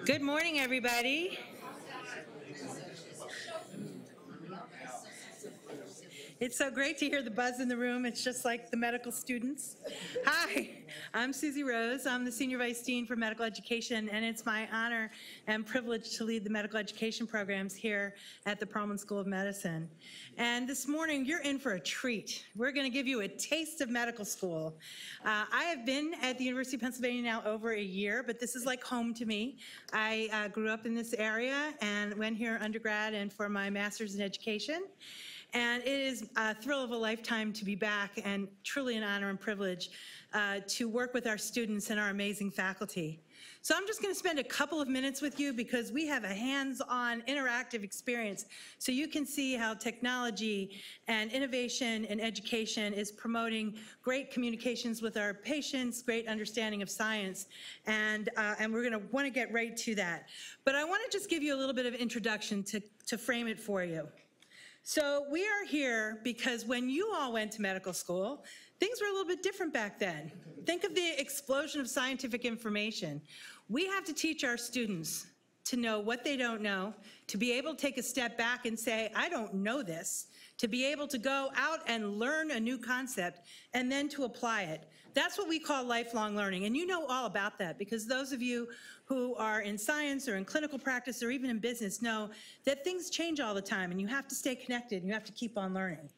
Good morning, everybody. It's so great to hear the buzz in the room. It's just like the medical students. Hi, I'm Susie Rose. I'm the Senior Vice Dean for Medical Education, and it's my honor and privilege to lead the medical education programs here at the Perelman School of Medicine. And this morning, you're in for a treat. We're going to give you a taste of medical school. I have been at the University of Pennsylvania now over a year, but this is like home to me. I grew up in this area and went here undergrad and for my master's in education. And it is a thrill of a lifetime to be back and truly an honor and privilege to work with our students and our amazing faculty. So I'm just going to spend a couple of minutes with you because we have a hands-on interactive experience so you can see how technology and innovation in education is promoting great communications with our patients, great understanding of science, and we're going to want to get right to that. But I want to just give you a little bit of introduction to frame it for you. So we are here because when you all went to medical school, things were a little bit different back then. Think of the explosion of scientific information. We have to teach our students to know what they don't know, to be able to take a step back and say, I don't know this, to be able to go out and learn a new concept and then to apply it. That's what we call lifelong learning, and you know all about that because those of you who are in science or in clinical practice or even in business know that things change all the time and you have to stay connected and you have to keep on learning.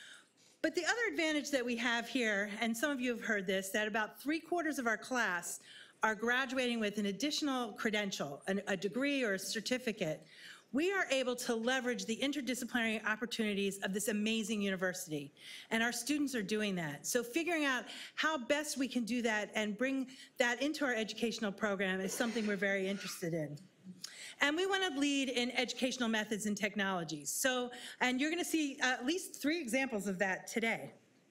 But the other advantage that we have here, and some of you have heard this, that about 3/4 of our class are graduating with an additional credential, a degree or a certificate. We are able to leverage the interdisciplinary opportunities of this amazing university, and our students are doing that. So figuring out how best we can do that and bring that into our educational program is something we're very interested in. And we want to lead in educational methods and technologies. So, and you're going to see at least 3 examples of that today.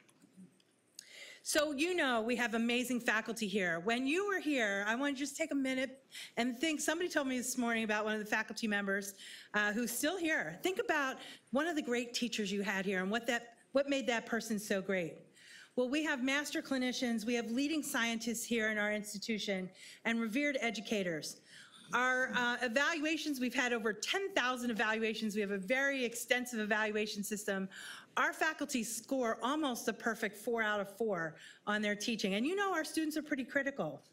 So you know we have amazing faculty here. When you were here, I want to just take a minute and think, somebody told me this morning about one of the faculty members who's still here. Think about one of the great teachers you had here and what made that person so great. Well, we have master clinicians, we have leading scientists here in our institution, and revered educators. Our evaluations, we've had over 10,000 evaluations. We have a very extensive evaluation system. Our faculty score almost a perfect 4 out of 4 on their teaching. And you know our students are pretty critical.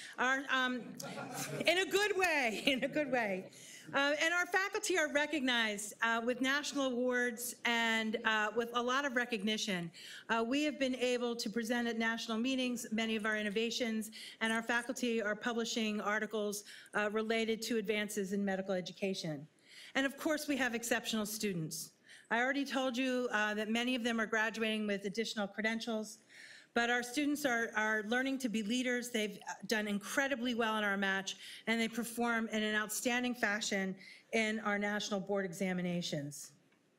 In a good way, in a good way. And our faculty are recognized with national awards and with a lot of recognition. We have been able to present at national meetings many of our innovations, and our faculty are publishing articles related to advances in medical education. And of course, we have exceptional students. I already told you that many of them are graduating with additional credentials. But our students are learning to be leaders. They've done incredibly well in our match, and they perform in an outstanding fashion in our national board examinations.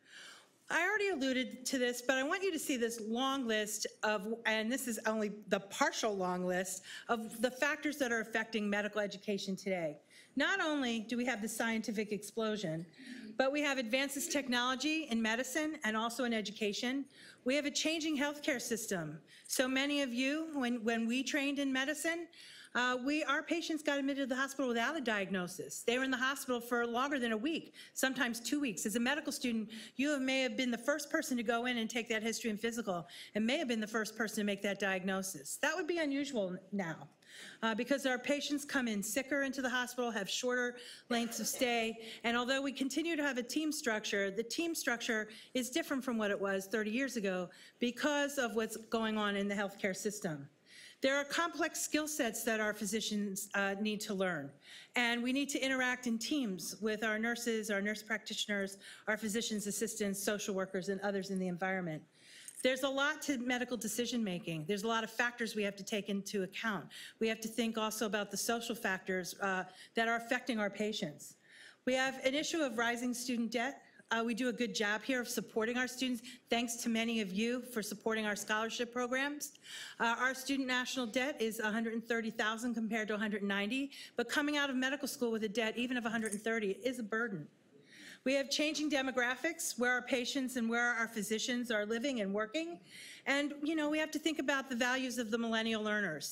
I already alluded to this, but I want you to see this long list of, and this is only the partial long list, of the factors that are affecting medical education today. Not only do we have the scientific explosion, but we have advances technology in medicine and also in education. We have a changing healthcare system. So many of you, when we trained in medicine, our patients got admitted to the hospital without a diagnosis. They were in the hospital for longer than a week, sometimes 2 weeks. As a medical student, you may have been the first person to go in and take that history and physical, and may have been the first person to make that diagnosis. That would be unusual now. Because our patients come in sicker into the hospital, have shorter lengths of stay, and although we continue to have a team structure, the team structure is different from what it was 30 years ago because of what's going on in the healthcare system. There are complex skill sets that our physicians need to learn, and we need to interact in teams with our nurses, our nurse practitioners, our physician's assistants, social workers, and others in the environment. There's a lot to medical decision making. There's a lot of factors we have to take into account. We have to think also about the social factors that are affecting our patients. We have an issue of rising student debt. We do a good job here of supporting our students. Thanks to many of you for supporting our scholarship programs. Our student national debt is $130,000 compared to $190,000, but coming out of medical school with a debt even of $130,000 is a burden. We have changing demographics, where our patients and where our physicians are living and working. And, you know, we have to think about the values of the millennial learners.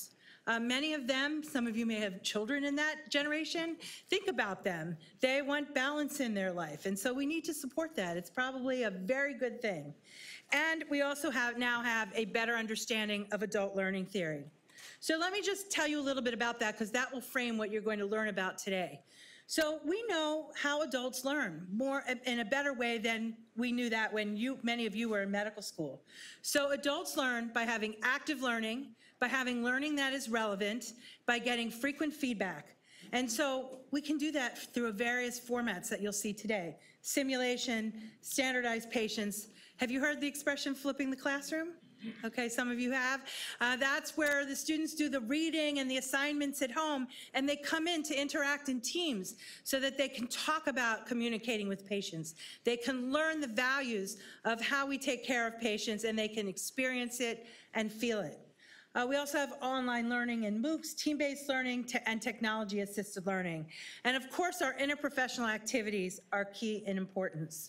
Many of them, some of you may have children in that generation. Think about them. They want balance in their life, and so we need to support that. It's probably a very good thing. And we also now have a better understanding of adult learning theory. So let me just tell you a little bit about that, because that will frame what you're going to learn about today. So we know how adults learn more in a better way than we knew that when many of you were in medical school. So adults learn by having active learning, by having learning that is relevant, by getting frequent feedback. And so we can do that through various formats that you'll see today. Simulation, standardized patients. Have you heard the expression flipping the classroom? Okay, some of you have. That's where the students do the reading and the assignments at home, and they come in to interact in teams so that they can talk about communicating with patients. They can learn the values of how we take care of patients, and they can experience it and feel it. We also have online learning and MOOCs, team-based learning, and technology-assisted learning. And of course, our interprofessional activities are key in importance.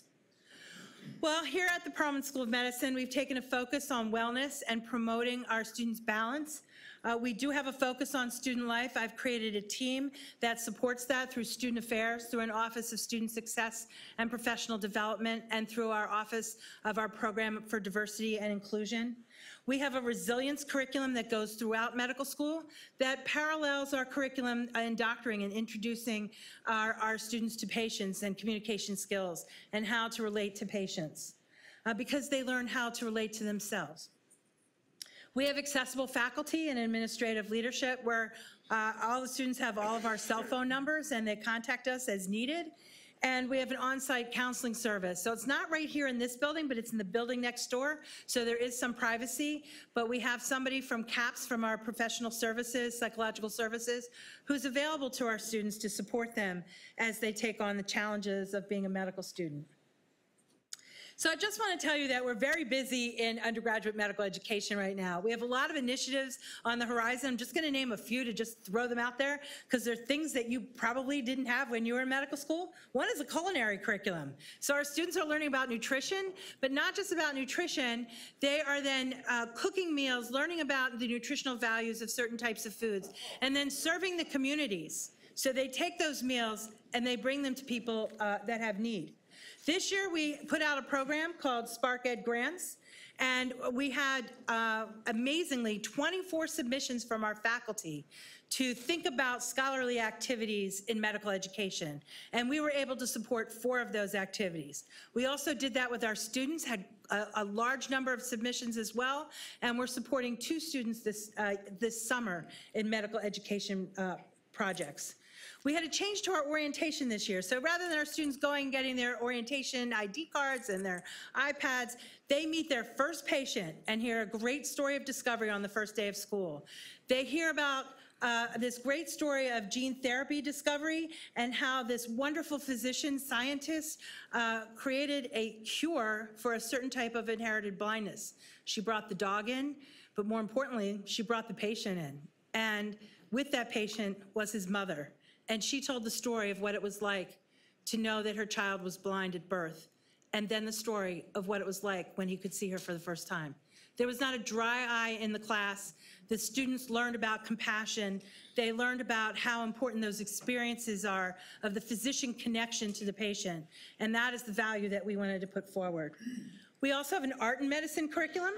Well, here at the Perelman School of Medicine, we've taken a focus on wellness and promoting our students' balance. We do have a focus on student life. I've created a team that supports that through Student Affairs, through an Office of Student Success and Professional Development, and through our Office of our Program for Diversity and Inclusion. We have a resilience curriculum that goes throughout medical school that parallels our curriculum in doctoring and introducing our students to patients and communication skills and how to relate to patients because they learn how to relate to themselves. We have accessible faculty and administrative leadership where all the students have all of our cell phone numbers and they contact us as needed. And we have an on-site counseling service. So it's not right here in this building, but it's in the building next door. So there is some privacy, but we have somebody from CAPS, from our professional services, psychological services, who's available to our students to support them as they take on the challenges of being a medical student. So I just want to tell you that we're very busy in undergraduate medical education right now. We have a lot of initiatives on the horizon. I'm just going to name a few to just throw them out there because they're things that you probably didn't have when you were in medical school. One is a culinary curriculum. So our students are learning about nutrition, but not just about nutrition. They are then cooking meals, learning about the nutritional values of certain types of foods, and then serving the communities. So they take those meals and they bring them to people that have need. This year, we put out a program called Spark Ed Grants, and we had, amazingly, 24 submissions from our faculty to think about scholarly activities in medical education, and we were able to support 4 of those activities. We also did that with our students, had a large number of submissions as well, and we're supporting 2 students this summer in medical education projects. We had a change to our orientation this year. So rather than our students going and getting their orientation ID cards and their iPads, they meet their first patient and hear a great story of discovery on the first day of school. They hear about this great story of gene therapy discovery and how this wonderful physician scientist created a cure for a certain type of inherited blindness. She brought the dog in, but more importantly, she brought the patient in. And with that patient was his mother. And she told the story of what it was like to know that her child was blind at birth, and then the story of what it was like when he could see her for the first time. There was not a dry eye in the class. The students learned about compassion. They learned about how important those experiences are of the physician connection to the patient, and that is the value that we wanted to put forward. We also have an art and medicine curriculum.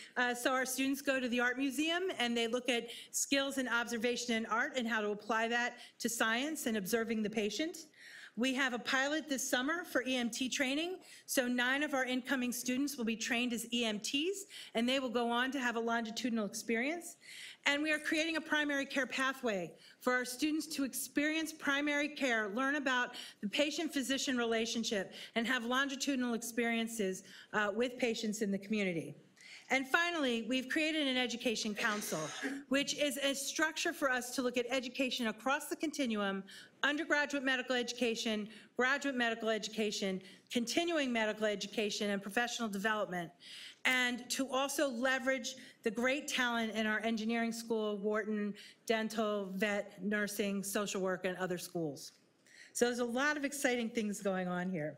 So our students go to the art museum and they look at skills in observation and art and how to apply that to science and observing the patient. We have a pilot this summer for EMT training. So 9 of our incoming students will be trained as EMTs, and they will go on to have a longitudinal experience. And we are creating a primary care pathway for our students to experience primary care, learn about the patient-physician relationship, and have longitudinal experiences with patients in the community. And finally, we've created an education council, which is a structure for us to look at education across the continuum: undergraduate medical education, graduate medical education, continuing medical education, and professional development, and to also leverage the great talent in our engineering school, Wharton, dental, vet, nursing, social work, and other schools. So there's a lot of exciting things going on here.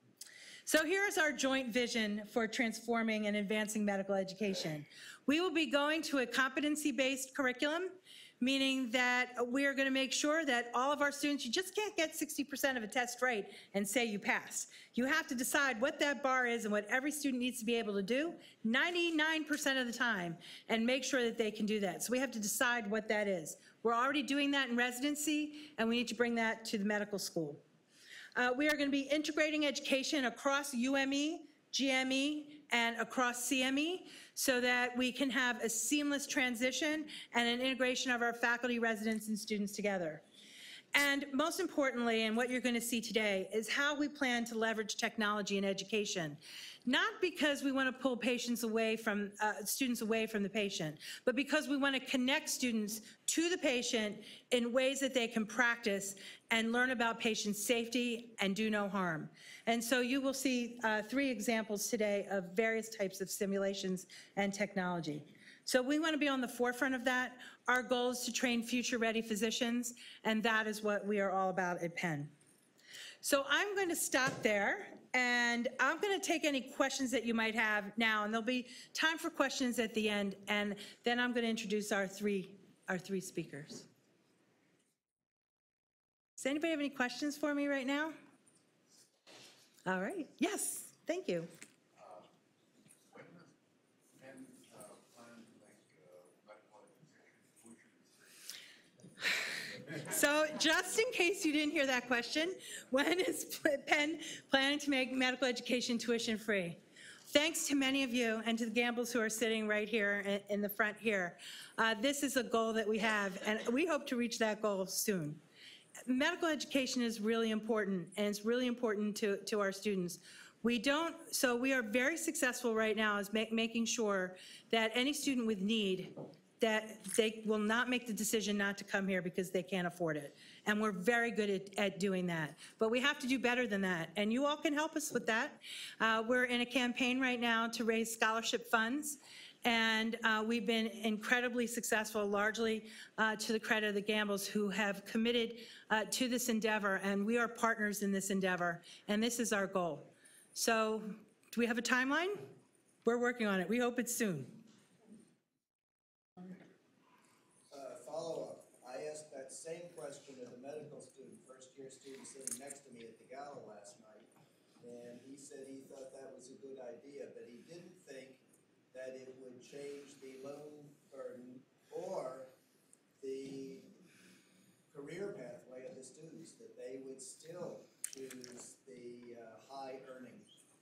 So here's our joint vision for transforming and advancing medical education. We will be going to a competency-based curriculum, meaning that we are going to make sure that all of our students, you just can't get 60% of a test right and say you pass. You have to decide what that bar is and what every student needs to be able to do 99% of the time and make sure that they can do that. So we have to decide what that is. We're already doing that in residency, and we need to bring that to the medical school. We are going to be integrating education across UME, GME, and across CME so that we can have a seamless transition and an integration of our faculty, residents, and students together. And most importantly, and what you're going to see today, is how we plan to leverage technology in education. Not because we want to pull patients away from, students away from the patient, but because we want to connect students to the patient in ways that they can practice and learn about patient safety and do no harm. And so you will see 3 examples today of various types of simulations and technology. So we want to be on the forefront of that. Our goal is to train future-ready physicians, and that is what we are all about at Penn. So I'm going to stop there, and I'm going to take any questions that you might have now, and there'll be time for questions at the end, and then I'm going to introduce our three speakers. Does anybody have any questions for me right now? All right. Yes. Thank you. When does Penn plan to make medical education tuition free? So just in case you didn't hear that question, when is Penn planning to make medical education tuition free? Thanks to many of you and to the Gambles who are sitting right here in the front here. This is a goal that we have, and we hope to reach that goal soon. Medical education is really important, and it's really important to our students. So we are very successful right now as making sure that any student with need, that they will not make the decision not to come here because they can't afford it. And we're very good at doing that. But we have to do better than that, and you all can help us with that. We're in a campaign right now to raise scholarship funds, and we've been incredibly successful, largely to the credit of the Gambles, who have committed to this endeavor, and we are partners in this endeavor, and this is our goal. So do we have a timeline? We're working on it. We hope it's soon. Follow-up. I asked that same question of the medical student, first-year student sitting next to me at the gala last night, and he said he thought that was a good idea, but he didn't think that it would change the loan burden or the career pathway of the students, that they would still choose the high earning.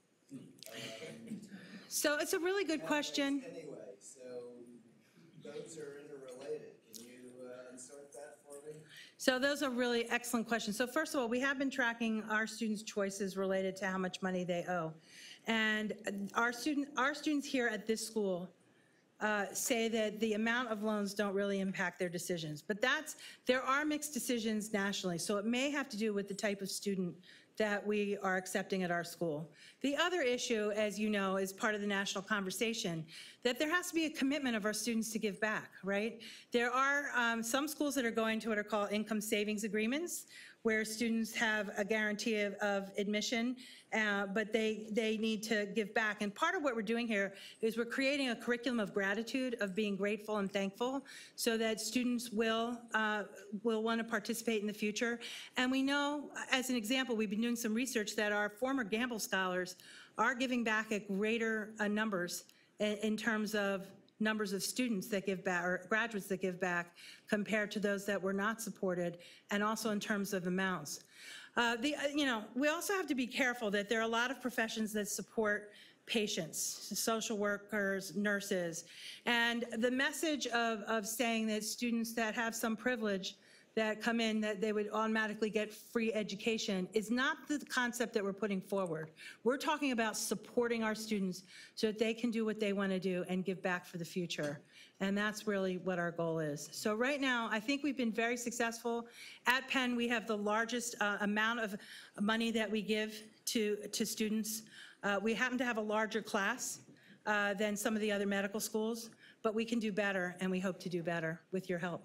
So it's a really good question. Anyway, so those are interrelated. Can you insert that for me? So those are really excellent questions. So first of all, we have been tracking our students' choices related to how much money they owe. And our students here at this school say that the amount of loans don't really impact their decisions. But there are mixed decisions nationally, so it may have to do with the type of student that we are accepting at our school. The other issue, as you know, is part of the national conversation, that there has to be a commitment of our students to give back, right? There are some schools that are going to what are called income savings agreements, where students have a guarantee of admission, but they need to give back. And part of what we're doing here is we're creating a curriculum of gratitude, of being grateful and thankful, so that students will want to participate in the future. And we know, as an example, we've been doing some research that our former Gamble scholars are giving back at greater numbers in terms of numbers of students that give back, or graduates that give back, compared to those that were not supported, and also in terms of amounts. We also have to be careful that there are a lot of professions that support patients, social workers, nurses, and the message of saying that students that have some privilege that come in, that they would automatically get free education, is not the concept that we're putting forward. We're talking about supporting our students so that they can do what they want to do and give back for the future. And that's really what our goal is. So right now, I think we've been very successful. At Penn, we have the largest amount of money that we give to students. We happen to have a larger class than some of the other medical schools, but we can do better, and we hope to do better with your help.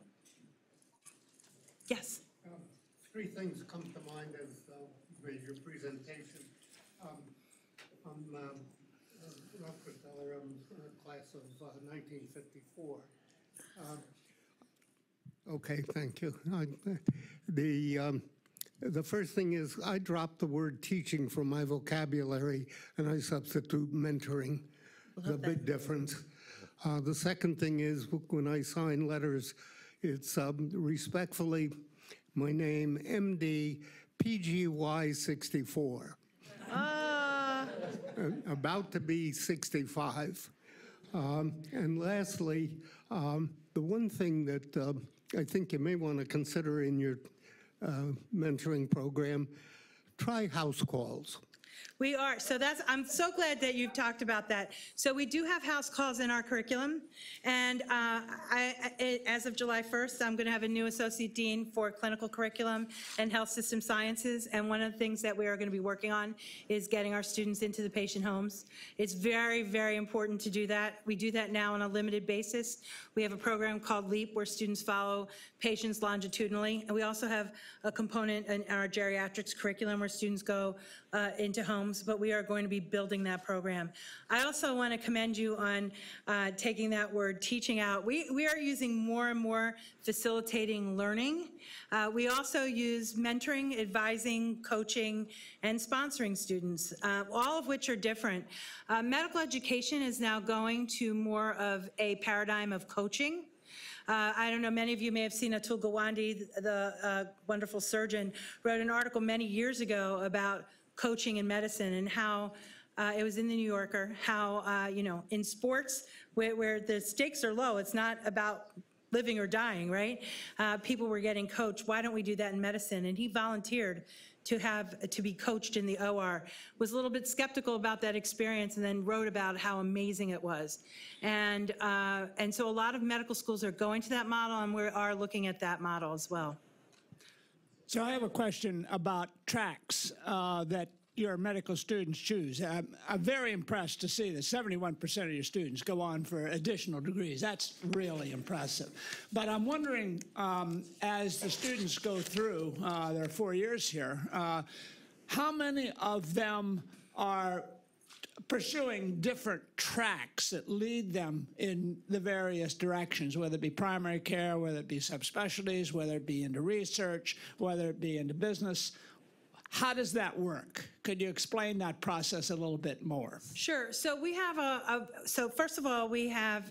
Yes. 3 things come to mind as with your presentation. I'm Rockefeller, I'm class of 1954. Okay, thank you. The first thing is I dropped the word teaching from my vocabulary and I substitute mentoring. The big difference. The second thing is when I sign letters, it's respectfully my name, MD PGY 64. About to be 65. And lastly, the one thing that I think you may want to consider in your mentoring program, try house calls. We are. So I'm so glad that you've talked about that. So we do have house calls in our curriculum. And as of July 1st, I'm going to have a new associate dean for clinical curriculum and health system sciences. And one of the things that we are going to be working on is getting our students into the patient homes. It's very, very important to do that. We do that now on a limited basis. We have a program called LEAP where students follow patients longitudinally. And we also have a component in our geriatrics curriculum where students go into homes, but we are going to be building that program. I also want to commend you on taking that word teaching out. We are using more and more facilitating learning. We also use mentoring, advising, coaching, and sponsoring students, all of which are different. Medical education is now going to more of a paradigm of coaching. I don't know, many of you may have seen Atul Gawande, the wonderful surgeon, wrote an article many years ago about coaching in medicine and how it was in the New Yorker, how, in sports where the stakes are low, it's not about living or dying, right? People were getting coached. Why don't we do that in medicine? And he volunteered to be coached in the OR, was a little bit skeptical about that experience and then wrote about how amazing it was. And so a lot of medical schools are going to that model, and we are looking at that model as well. So I have a question about tracks that your medical students choose. I'm very impressed to see that 71% of your students go on for additional degrees. That's really impressive. But I'm wondering, as the students go through their 4 years here, how many of them are pursuing different tracks that lead them in the various directions, whether it be primary care, whether it be subspecialties, whether it be into research, whether it be into business? How does that work? Could you explain that process a little bit more? Sure. So we have so first of all, we have,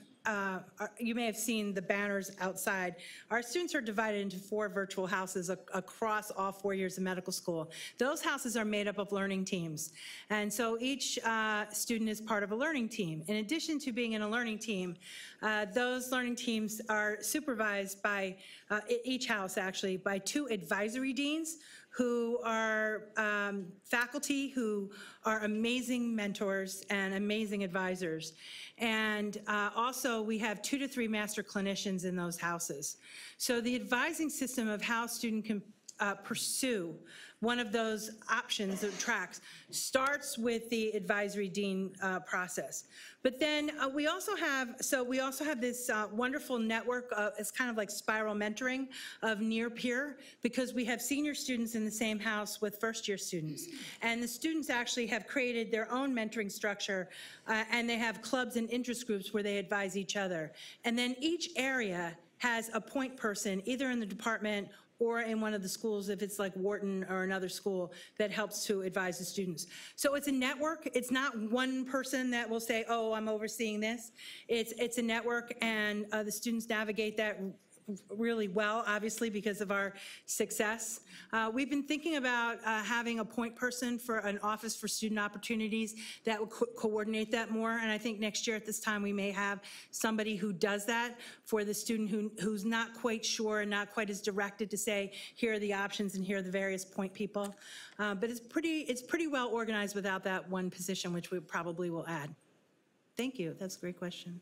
you may have seen the banners outside. Our students are divided into 4 virtual houses across all 4 years of medical school. Those houses are made up of learning teams. And so each student is part of a learning team. In addition to being in a learning team, those learning teams are supervised by, each house actually, by 2 advisory deans who are faculty who are amazing mentors and amazing advisors. And also we have 2 to 3 master clinicians in those houses. So the advising system of how a student can pursue one of those options or tracks starts with the advisory dean process. But then we also have this wonderful network, it's kind of like spiral mentoring of near peer, because we have senior students in the same house with first year students. And the students actually have created their own mentoring structure, and they have clubs and interest groups where they advise each other. And then each area has a point person, either in the department or in one of the schools, if it's like Wharton or another school, that helps to advise the students. So it's a network. It's not one person that will say, oh, I'm overseeing this. It's a network, and the students navigate that really well, obviously, because of our success. We've been thinking about having a point person for an office for student opportunities that will coordinate that more, and I think next year at this time we may have somebody who does that for the student who's not quite sure and not quite as directed to say, here are the options and here are the various point people. But it's pretty well organized without that one position, which we probably will add. Thank you. That's a great question.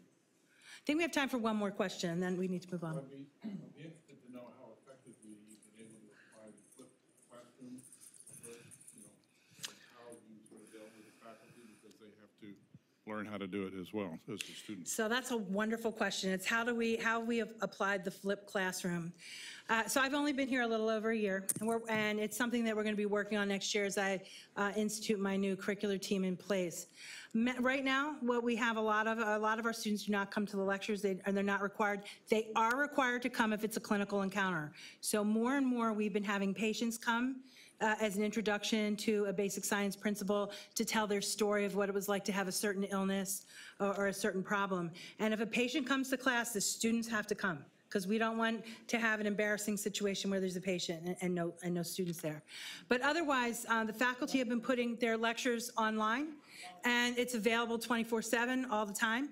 I think we have time for one more question, and then we need to move on. I'd be interested to know how effectively you've been able to apply the flipped classroom approach, and how you sort of dealt with the faculty, because they have to learn how to do it as well as the students? So that's a wonderful question. It's how we have applied the flipped classroom. So I've only been here a little over a year, and it's something that we're going to be working on next year as I institute my new curricular team in place. Right now, what we have a lot of our students do not come to the lectures, and they're not required. They are required to come if it's a clinical encounter. So more and more, we've been having patients come as an introduction to a basic science principle to tell their story of what it was like to have a certain illness or a certain problem. And if a patient comes to class, the students have to come, because we don't want to have an embarrassing situation where there's a patient and no students there. But otherwise, the faculty have been putting their lectures online, and it's available 24/7 all the time.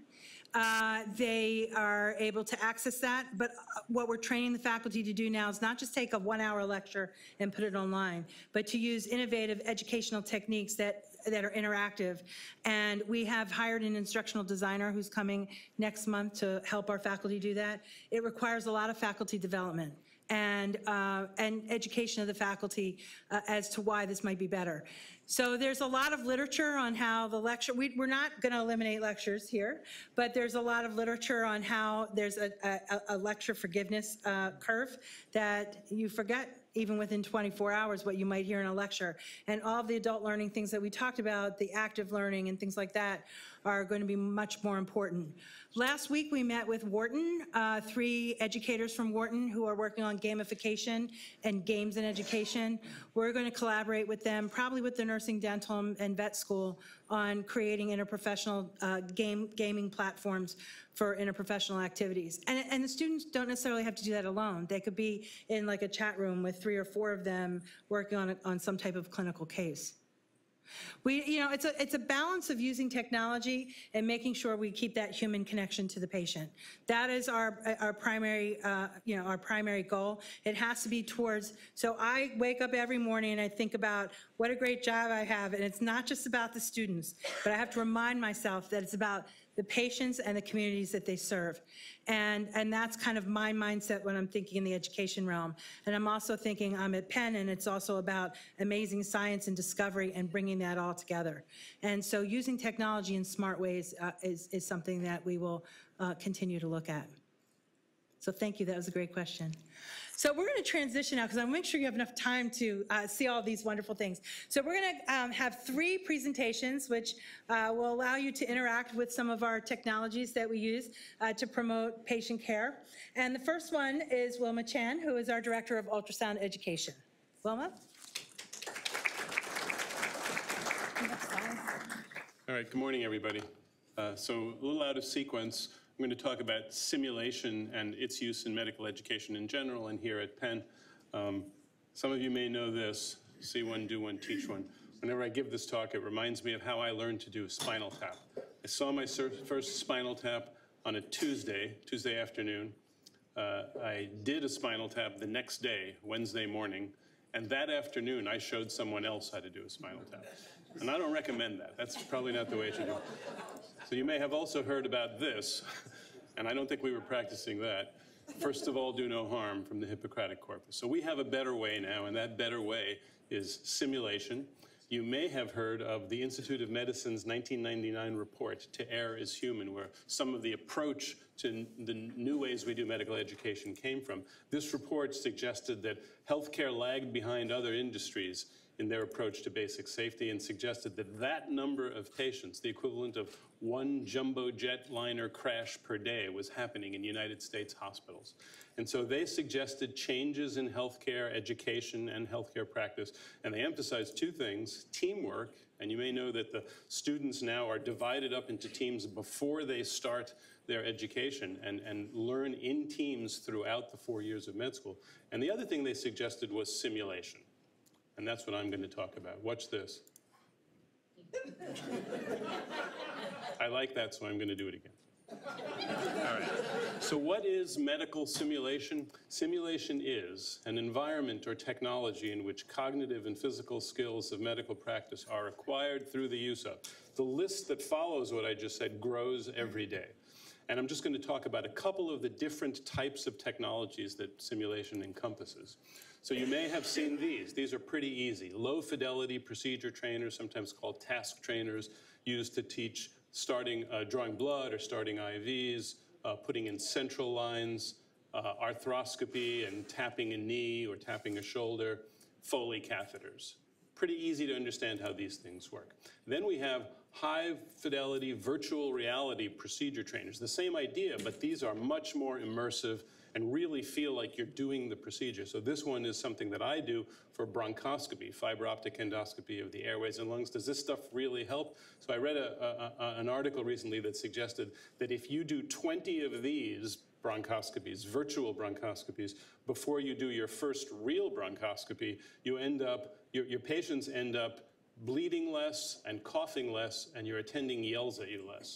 They are able to access that, but what we're training the faculty to do now is not just take a 1-hour lecture and put it online, but to use innovative educational techniques that are interactive. And we have hired an instructional designer who's coming next month to help our faculty do that. It requires a lot of faculty development and education of the faculty as to why this might be better. So there's a lot of literature on how the lecture, we're not going to eliminate lectures here, but there's a lot of literature on how there's a lecture forgiveness curve that you forget even within 24 hours what you might hear in a lecture. And all of the adult learning things that we talked about, the active learning and things like that, are going to be much more important. Last week we met with Wharton, 3 educators from Wharton who are working on gamification and games in education. We're going to collaborate with them, probably with the nursing, dental, and vet school, on creating interprofessional gaming platforms for interprofessional activities. And the students don't necessarily have to do that alone. They could be in like a chat room with 3 or 4 of them working on some type of clinical case. It's a balance of using technology and making sure we keep that human connection to the patient. That is our primary, our primary goal. It has to be towards, so I wake up every morning and I think about what a great job I have, and it's not just about the students, but I have to remind myself that it's about the patients and the communities that they serve. And that's kind of my mindset when I'm thinking in the education realm. And I'm also thinking I'm at Penn, and it's also about amazing science and discovery and bringing that all together. And so using technology in smart ways is something that we will continue to look at. So thank you, that was a great question. So we're going to transition now because I want to make sure you have enough time to see all these wonderful things. So we're going to have 3 presentations which will allow you to interact with some of our technologies that we use to promote patient care. And the first one is Wilma Chan, who is our Director of Ultrasound Education. Wilma? All right, good morning, everybody. So a little out of sequence, I'm going to talk about simulation and its use in medical education in general and here at Penn. Some of you may know this, see one, do one, teach one. Whenever I give this talk, it reminds me of how I learned to do a spinal tap. I saw my first spinal tap on a Tuesday afternoon. I did a spinal tap the next day, Wednesday morning, and that afternoon I showed someone else how to do a spinal tap. And I don't recommend that. That's probably not the way it should go. So you may have also heard about this, and I don't think we were practicing that. First of all, do no harm, from the Hippocratic Corpus. So we have a better way now, and that better way is simulation. You may have heard of the Institute of Medicine's 1999 report, To Err is Human, where some of the approach to the new ways we do medical education came from. This report suggested that healthcare lagged behind other industries in their approach to basic safety and suggested that that number of patients, the equivalent of 1 jumbo jetliner crash per day, was happening in United States hospitals. And so they suggested changes in healthcare education and healthcare practice, and they emphasized 2 things: teamwork, and you may know that the students now are divided up into teams before they start their education and learn in teams throughout the 4 years of med school. And the other thing they suggested was simulation. And that's what I'm going to talk about. Watch this. I like that, so I'm going to do it again. All right. So what is medical simulation? Simulation is an environment or technology in which cognitive and physical skills of medical practice are acquired through the use of. The list that follows what I just said grows every day. And I'm just going to talk about a couple of the different types of technologies that simulation encompasses. So you may have seen these. These are pretty easy. Low fidelity procedure trainers, sometimes called task trainers, used to teach drawing blood or starting IVs, putting in central lines, arthroscopy and tapping a knee or tapping a shoulder, Foley catheters. Pretty easy to understand how these things work. Then we have high-fidelity virtual reality procedure trainers. The same idea, but these are much more immersive and really feel like you're doing the procedure. So this one is something that I do for bronchoscopy, fiber optic endoscopy of the airways and lungs. Does this stuff really help? So I read an article recently that suggested that if you do 20 of these bronchoscopies, virtual bronchoscopies, before you do your first real bronchoscopy, you end up, your patients end up bleeding less and coughing less, and your attending yells at you less.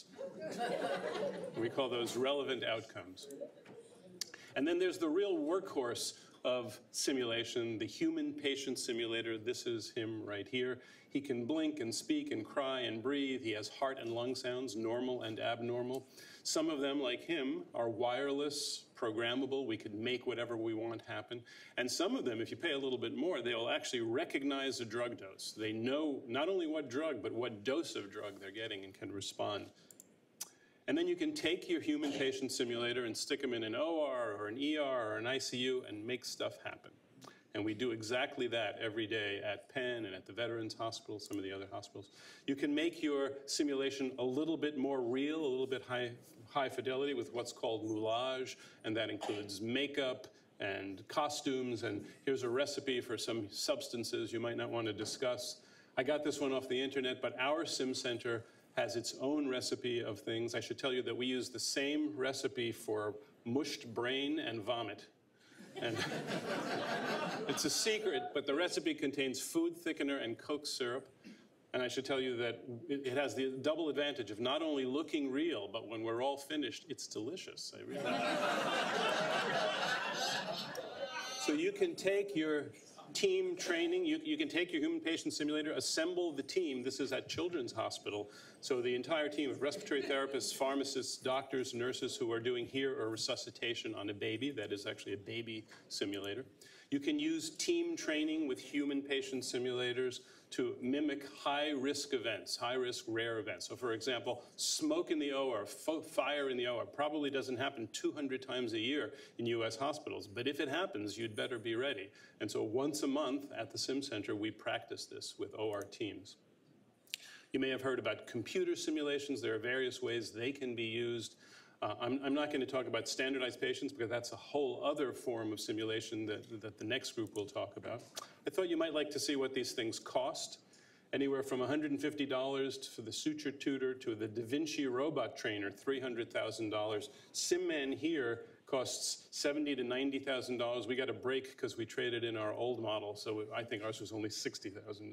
We call those relevant outcomes. And then there's the real workhorse of simulation, the human patient simulator. This is him right here. He can blink and speak and cry and breathe. He has heart and lung sounds, normal and abnormal. Some of them, like him, are wireless, programmable. We could make whatever we want happen. And some of them, if you pay a little bit more, they'll actually recognize a drug dose. They know not only what drug, but what dose of drug they're getting and can respond. And then you can take your human patient simulator and stick them in an OR or an ER or an ICU and make stuff happen. And we do exactly that every day at Penn and at the Veterans Hospital, some of the other hospitals. You can make your simulation a little bit more real, a little bit high fidelity with what's called moulage, and that includes makeup and costumes. And here's a recipe for some substances you might not want to discuss. I got this one off the internet, but our Sim Center has its own recipe of things. I should tell you that we use the same recipe for mushed brain and vomit. And it's a secret, but the recipe contains food thickener and Coke syrup. And I should tell you that it has the double advantage of not only looking real, but when we're all finished, it's delicious. I really So you can take your team training, you can take your human patient simulator, assemble the team. This is at Children's Hospital. So the entire team of respiratory therapists, pharmacists, doctors, nurses who are doing here or resuscitation on a baby. That is actually a baby simulator. You can use team training with human patient simulators to mimic high-risk events, high-risk rare events. So for example, smoke in the OR, fire in the OR probably doesn't happen 200 times a year in US hospitals, but if it happens, you'd better be ready. And so once a month at the Sim Center, we practice this with OR teams. You may have heard about computer simulations. There are various ways they can be used. I'm not going to talk about standardized patients because that's a whole other form of simulation that the next group will talk about. I thought you might like to see what these things cost. Anywhere from $150 for the suture tutor to the Da Vinci robot trainer, $300,000. SimMan here costs $70,000 to $90,000. We got a break because we traded in our old model, so I think ours was only $60,000.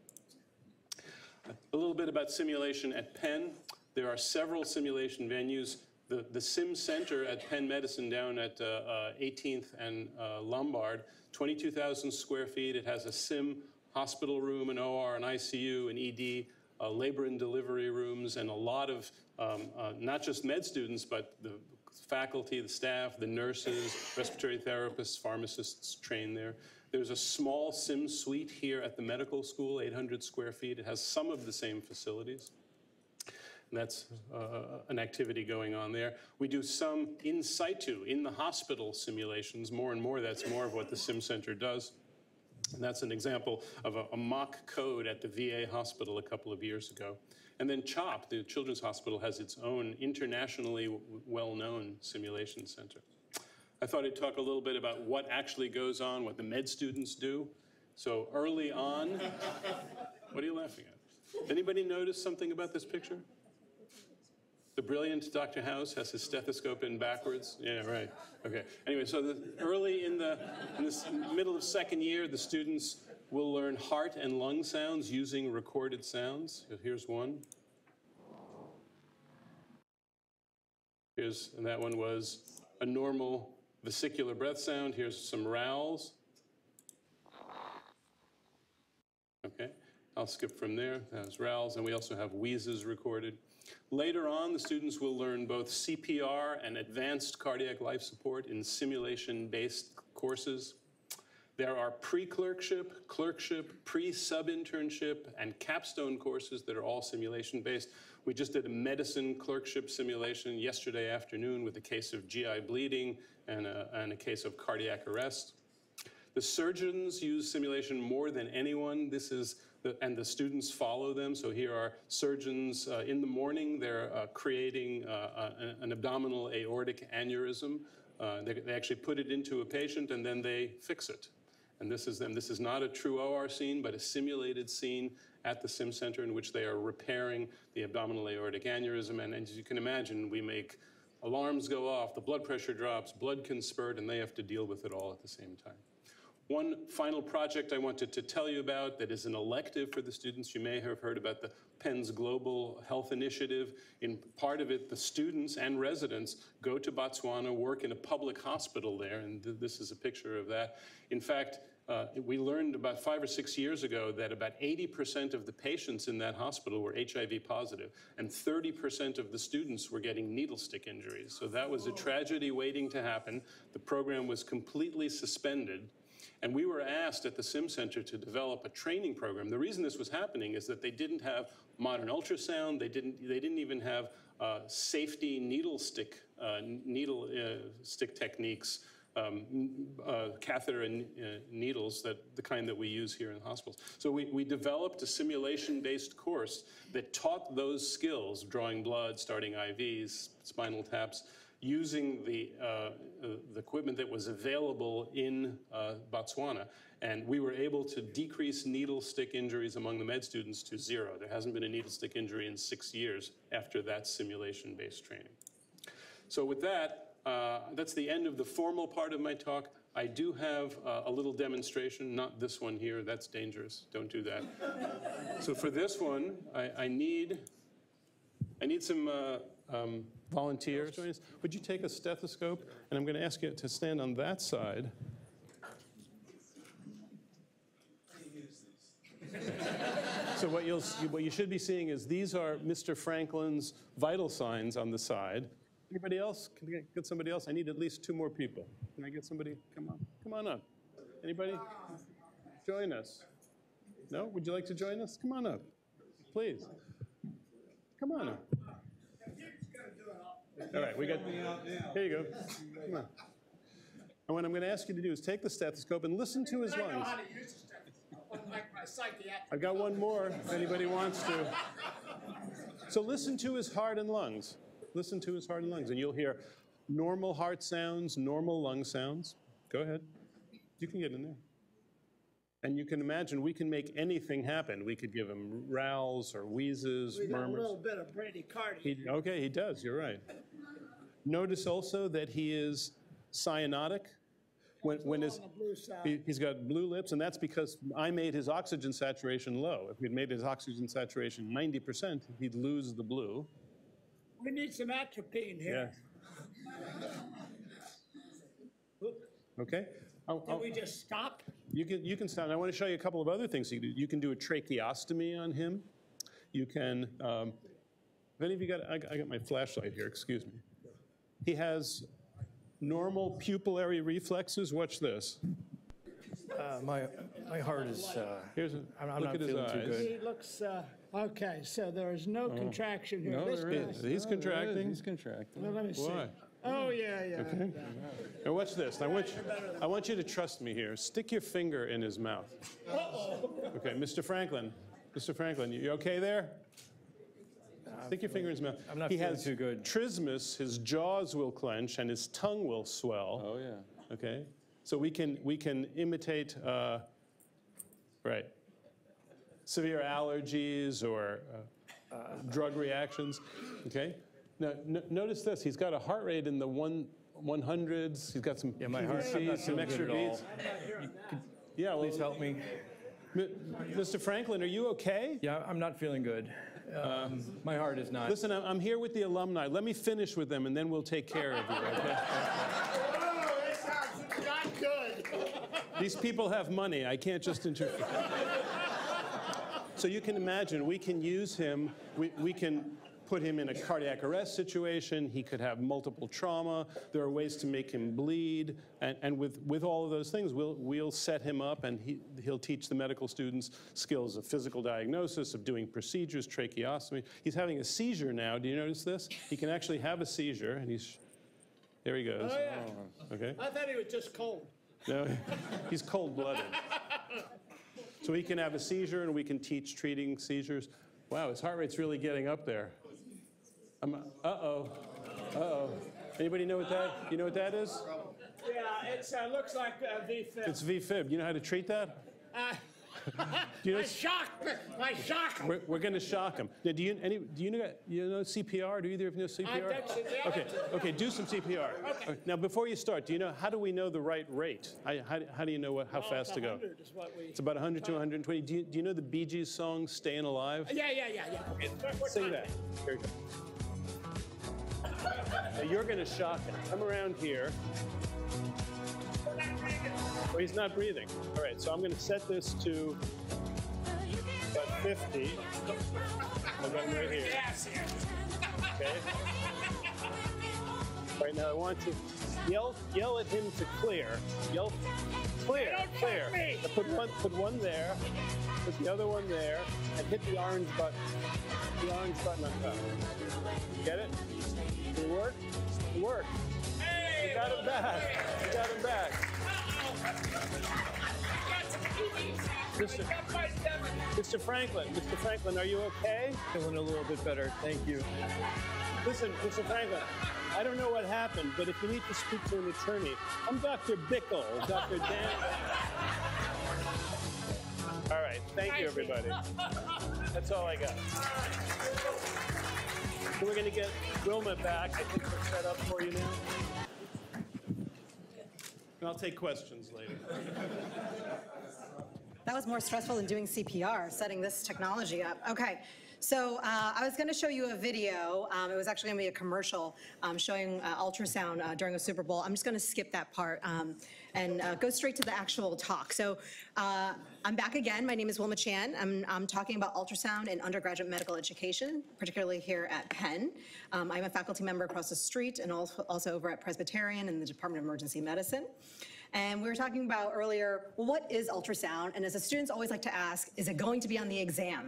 A little bit about simulation at Penn. There are several simulation venues. The Sim Center at Penn Medicine down at 18th and Lombard, 22,000 square feet. It has a Sim hospital room, an OR, an ICU, an ED, labor and delivery rooms, and a lot of not just med students, but the faculty, the staff, the nurses, respiratory therapists, pharmacists train there. There's a small Sim suite here at the medical school, 800 square feet. It has some of the same facilities. And that's an activity going on there. We do some in situ, in the hospital simulations. More and more, that's more of what the Sim Center does. And that's an example of a mock code at the VA hospital a couple of years ago. And then CHOP, the Children's Hospital, has its own internationally well-known simulation center. I thought I'd talk a little bit about what actually goes on, what the med students do. So early on, what are you laughing at? Anybody notice something about this picture? The brilliant Dr. House has his stethoscope in backwards. Yeah, right. Okay. Anyway, so early in this middle of second year, the students will learn heart and lung sounds using recorded sounds. Here's one. And that one was a normal vesicular breath sound. Here's some rowels. Okay. I'll skip from there. That was rowels, and we also have wheezes recorded. Later on, the students will learn both CPR and advanced cardiac life support in simulation-based courses. There are pre-clerkship, clerkship, pre-sub-internship, and capstone courses that are all simulation-based. We just did a medicine clerkship simulation yesterday afternoon with a case of GI bleeding and a case of cardiac arrest. The surgeons use simulation more than anyone. And the students follow them. So here are surgeons in the morning. They're creating an abdominal aortic aneurysm. They actually put it into a patient and then they fix it. And this is them. This is not a true OR scene, but a simulated scene at the sim center in which they are repairing the abdominal aortic aneurysm. And as you can imagine, we make alarms go off, the blood pressure drops, blood can spurt, and they have to deal with it all at the same time. One final project I wanted to tell you about that is an elective for the students. You may have heard about the Penn's Global Health Initiative. In part of it, the students and residents go to Botswana, work in a public hospital there, and this is a picture of that. In fact, we learned about 5 or 6 years ago that about 80% of the patients in that hospital were HIV positive, and 30% of the students were getting needle stick injuries. So that was a tragedy waiting to happen. The program was completely suspended. And we were asked at the Sim Center to develop a training program. The reason this was happening is that they didn't have modern ultrasound. They didn't even have safety needle stick techniques, catheter and needles, the kind that we use here in hospitals. So we developed a simulation-based course that taught those skills, drawing blood, starting IVs, spinal taps, using the equipment that was available in Botswana. And we were able to decrease needle stick injuries among the med students to 0. There hasn't been a needle stick injury in 6 years after that simulation-based training. So with that, that's the end of the formal part of my talk. I do have a little demonstration, not this one here, that's dangerous, don't do that. So for this one, I need some volunteers. Would you take a stethoscope? And I'm going to ask you to stand on that side. So what you should be seeing is these are Mr. Franklin's vital signs on the side. Anybody else? Can I get somebody else? I need at least 2 more people. Can I get somebody? Come on up. Anybody? Join us. No? Would you like to join us? Come on up, please. Come on up. All right, we got, here you go. Come on. And what I'm going to ask you to do is take the stethoscope and listen to his lungs. I've got one more if anybody wants to. So listen to his heart and lungs. Listen to his heart and lungs, and you'll hear normal heart sounds, normal lung sounds. Go ahead. You can get in there. And you can imagine we can make anything happen. We could give him rowels or wheezes, murmurs. We got a little bit of bradycardia. Okay, he does, you're right. Notice also that he is cyanotic. He's got blue lips, and that's because I made his oxygen saturation low. If we'd made his oxygen saturation 90%, he'd lose the blue. We need some atropine here. Yeah. Okay. Can we just stop? You can stop. I want to show you a couple of other things you can do. You can do a tracheostomy on him. You can, if any of you got, I got my flashlight here, excuse me. He has normal pupillary reflexes. Watch this. My heart is, I'm not feeling too good. He looks, okay, so there is no contraction here. No, there is. He's contracting. He's contracting. Well, let me see. Why? Oh, yeah. Okay. Now watch this. I want you to trust me here. Stick your finger in his mouth. Okay, Mr. Franklin. Mr. Franklin, you okay there? Stick your finger in his mouth. I'm not feeling too good. He has trismus, his jaws will clench, and his tongue will swell. Oh, yeah. Okay? So we can imitate, right, severe allergies or drug reactions, okay? Now, notice this. He's got a heart rate in the 100s. He's got some PVCs, some extra beats. Yeah, well, Please help me. Mr. Franklin, are you okay? Yeah, I'm not feeling good. My heart is not. Listen, I'm here with the alumni. Let me finish with them, and then we'll take care of you, okay? Oh, this sounds not good. These people have money. I can't just interfere. So you can imagine, we can use him. We can put him in a cardiac arrest situation. He could have multiple trauma. There are ways to make him bleed. And with all of those things, we'll set him up, and he'll teach the medical students skills of physical diagnosis, of doing procedures, tracheostomy. He's having a seizure now. Do you notice this? He can actually have a seizure, and there he goes. Oh, yeah. Okay. I thought he was just cold. No, he's cold-blooded. So he can have a seizure, and we can teach treating seizures. Wow, his heart rate's really getting up there. Uh-oh. Anybody know what that? You know what that is? Yeah, it looks like VFib. It's VFib. You know how to treat that? Do you know, I shock him. we're going to shock him. Now, do you know CPR? Do either of you know CPR? Okay, do some CPR. Okay. Now, before you start, do you know, how do we know the right rate? How do you know how fast to go? It's about 100 to 120. Do you know the Bee Gees song, Staying Alive? Yeah. Sing that. Here we go. Now, you're going to shock him. Come around here. Oh, he's not breathing. All right, so I'm going to set this to about 50. I'll go right here. Okay. All right, now I want to yell at him to clear. Yell, clear. Now put one there, put the other one there, and hit the orange button. The orange button on top. Get it? Did it work? It worked. Hey! You got him back. Mr. Franklin, are you okay? Feeling a little bit better, thank you. Listen, Mr. Franklin, I don't know what happened, but if you need to speak to an attorney, I'm Dr. Bickle, Dr. Dan. All right, thank you, everybody. That's all I got. So we're going to get Wilma back. I think we're set up for you now. And I'll take questions later. That was more stressful than doing CPR, setting this technology up. Okay, so I was going to show you a video. It was actually going to be a commercial showing ultrasound during a Super Bowl. I'm just going to skip that part and go straight to the actual talk. So I'm back again. My name is Wilma Chan. I'm talking about ultrasound in undergraduate medical education, particularly here at Penn. I'm a faculty member across the street and also over at Presbyterian in the Department of Emergency Medicine. And we were talking about earlier, well, what is ultrasound? And as the students always like to ask, is it going to be on the exam?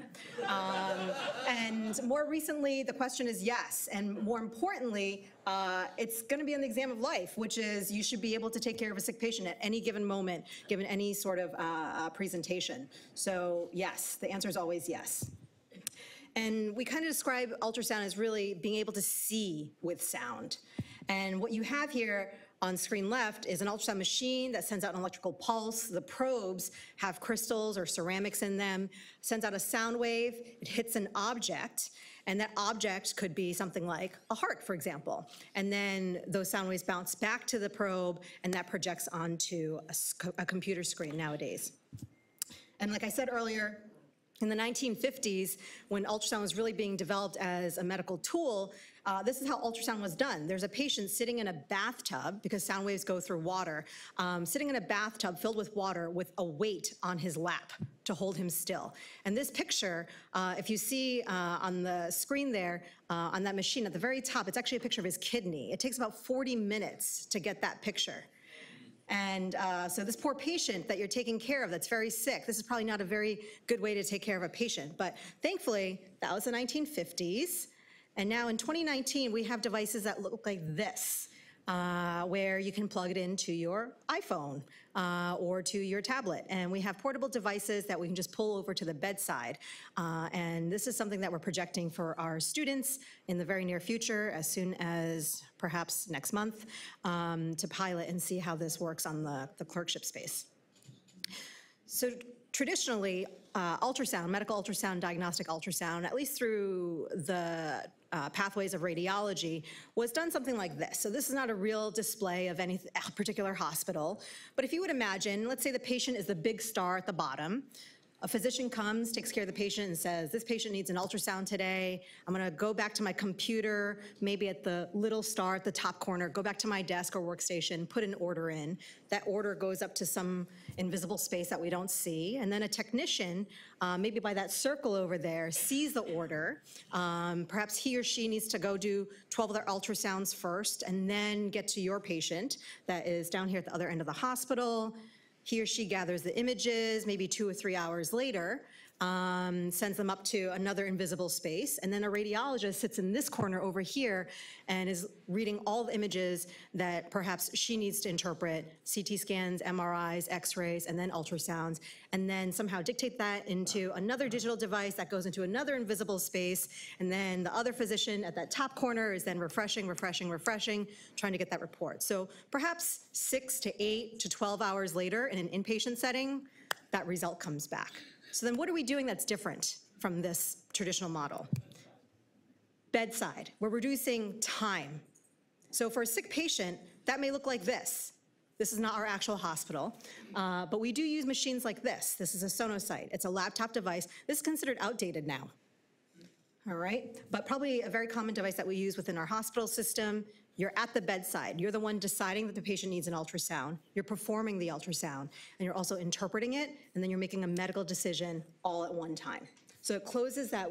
And more recently, the question is yes. And more importantly, it's going to be on the exam of life, which is you should be able to take care of a sick patient at any given moment, given any sort of presentation. So yes, the answer is always yes. And we kind of describe ultrasound as really being able to see with sound. And what you have here on screen left is an ultrasound machine that sends out an electrical pulse. The probes have crystals or ceramics in them, sends out a sound wave, it hits an object, and that object could be something like a heart, for example. And then those sound waves bounce back to the probe, and that projects onto a computer screen nowadays. And like I said earlier, in the 1950s, when ultrasound was really being developed as a medical tool, this is how ultrasound was done. There's a patient sitting in a bathtub, because sound waves go through water, sitting in a bathtub filled with water with a weight on his lap to hold him still. And this picture, if you see on the screen there, on that machine at the very top, it's actually a picture of his kidney. It takes about 40 minutes to get that picture. And so this poor patient that you're taking care of that's very sick, this is probably not a very good way to take care of a patient. But thankfully, that was the 1950s. And now in 2019, we have devices that look like this, where you can plug it into your iPhone or to your tablet. And we have portable devices that we can just pull over to the bedside. And this is something that we're projecting for our students in the very near future, as soon as perhaps next month, to pilot and see how this works on the clerkship space. So traditionally, ultrasound, medical ultrasound, diagnostic ultrasound, at least through the pathways of radiology, was done something like this. So this is not a real display of any particular hospital, but if you would imagine, let's say the patient is the big star at the bottom, A physician comes, takes care of the patient and says, this patient needs an ultrasound today. I'm gonna go back to my computer, maybe at the little star at the top corner, go back to my desk or workstation, put an order in. That order goes up to some invisible space that we don't see. And then a technician, maybe by that circle over there, sees the order. Perhaps he or she needs to go do 12 other ultrasounds first and then get to your patient that is down here at the other end of the hospital. He or she gathers the images, maybe 2 or 3 hours later, sends them up to another invisible space, and then a radiologist sits in this corner over here and is reading all the images that perhaps she needs to interpret, CT scans, MRIs, x-rays, and then ultrasounds, and then somehow dictate that into another digital device that goes into another invisible space, and then the other physician at that top corner is then refreshing, trying to get that report. So perhaps 6 to 8 to 12 hours later in an inpatient setting, that result comes back. So then what are we doing that's different from this traditional model? Bedside, we're reducing time. So for a sick patient, that may look like this. This is not our actual hospital, but we do use machines like this. This is a Sonosite. It's a laptop device. This is considered outdated now, all right? But probably a very common device that we use within our hospital system. You're at the bedside. You're the one deciding that the patient needs an ultrasound. You're performing the ultrasound, and you're also interpreting it, and then you're making a medical decision all at one time. So it closes that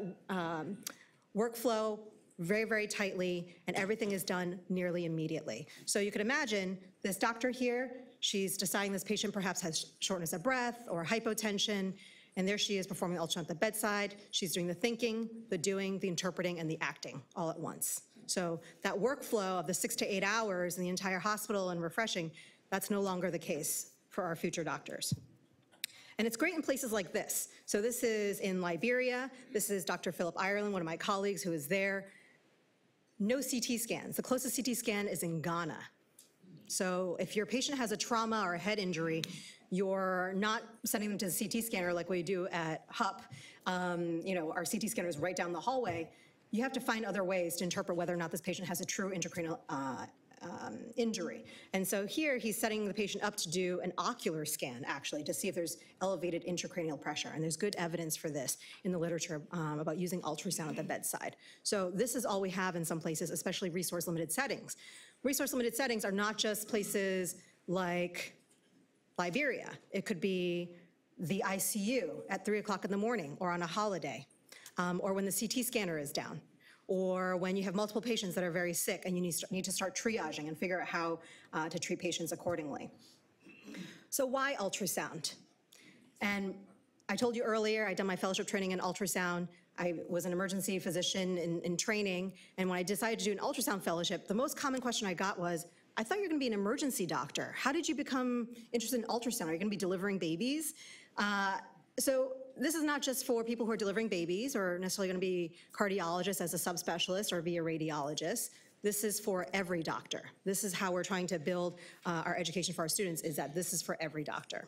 workflow very, very tightly, and everything is done nearly immediately. So you could imagine this doctor here, she's deciding this patient perhaps has shortness of breath or hypotension, and there she is performing the ultrasound at the bedside. She's doing the thinking, the doing, the interpreting, and the acting all at once. So that workflow of the 6 to 8 hours in the entire hospital and refreshing, that's no longer the case for our future doctors. And it's great in places like this. So this is in Liberia. This is Dr. Philip Ireland, one of my colleagues who is there. No CT scans. The closest CT scan is in Ghana. So if your patient has a trauma or a head injury, you're not sending them to the CT scanner like we do at HUP. Our CT scanner is right down the hallway. You have to find other ways to interpret whether or not this patient has a true intracranial injury. And so here he's setting the patient up to do an ocular scan, actually, to see if there's elevated intracranial pressure. And there's good evidence for this in the literature about using ultrasound at the bedside. So this is all we have in some places, especially resource-limited settings. Resource-limited settings are not just places like Liberia. It could be the ICU at 3 o'clock in the morning or on a holiday. Or when the CT scanner is down, or when you have multiple patients that are very sick and you need to start triaging and figure out how to treat patients accordingly. So why ultrasound? And I told you earlier, I'd done my fellowship training in ultrasound. I was an emergency physician in training, and when I decided to do an ultrasound fellowship, the most common question I got was, I thought you were gonna be an emergency doctor. How did you become interested in ultrasound? Are you gonna be delivering babies? So this is not just for people who are delivering babies or necessarily going to be cardiologists as a subspecialist or be a radiologist. This is for every doctor. This is how we're trying to build our education for our students, is that this is for every doctor.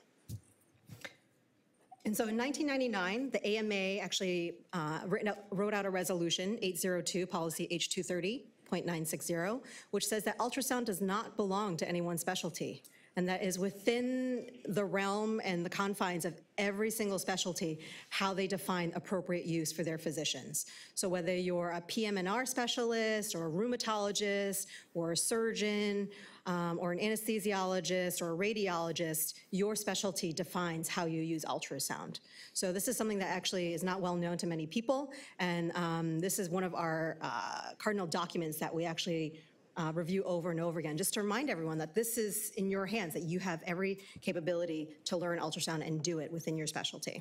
And so in 1999, the AMA actually wrote out a resolution, 802, policy H230.960, which says that ultrasound does not belong to any one specialty. And that is within the realm and the confines of every single specialty, how they define appropriate use for their physicians. So whether you're a PM&R specialist or a rheumatologist or a surgeon or an anesthesiologist or a radiologist, your specialty defines how you use ultrasound. So this is something that actually is not well known to many people. And this is one of our cardinal documents that we actually review over and over again, just to remind everyone that this is in your hands, that you have every capability to learn ultrasound and do it within your specialty.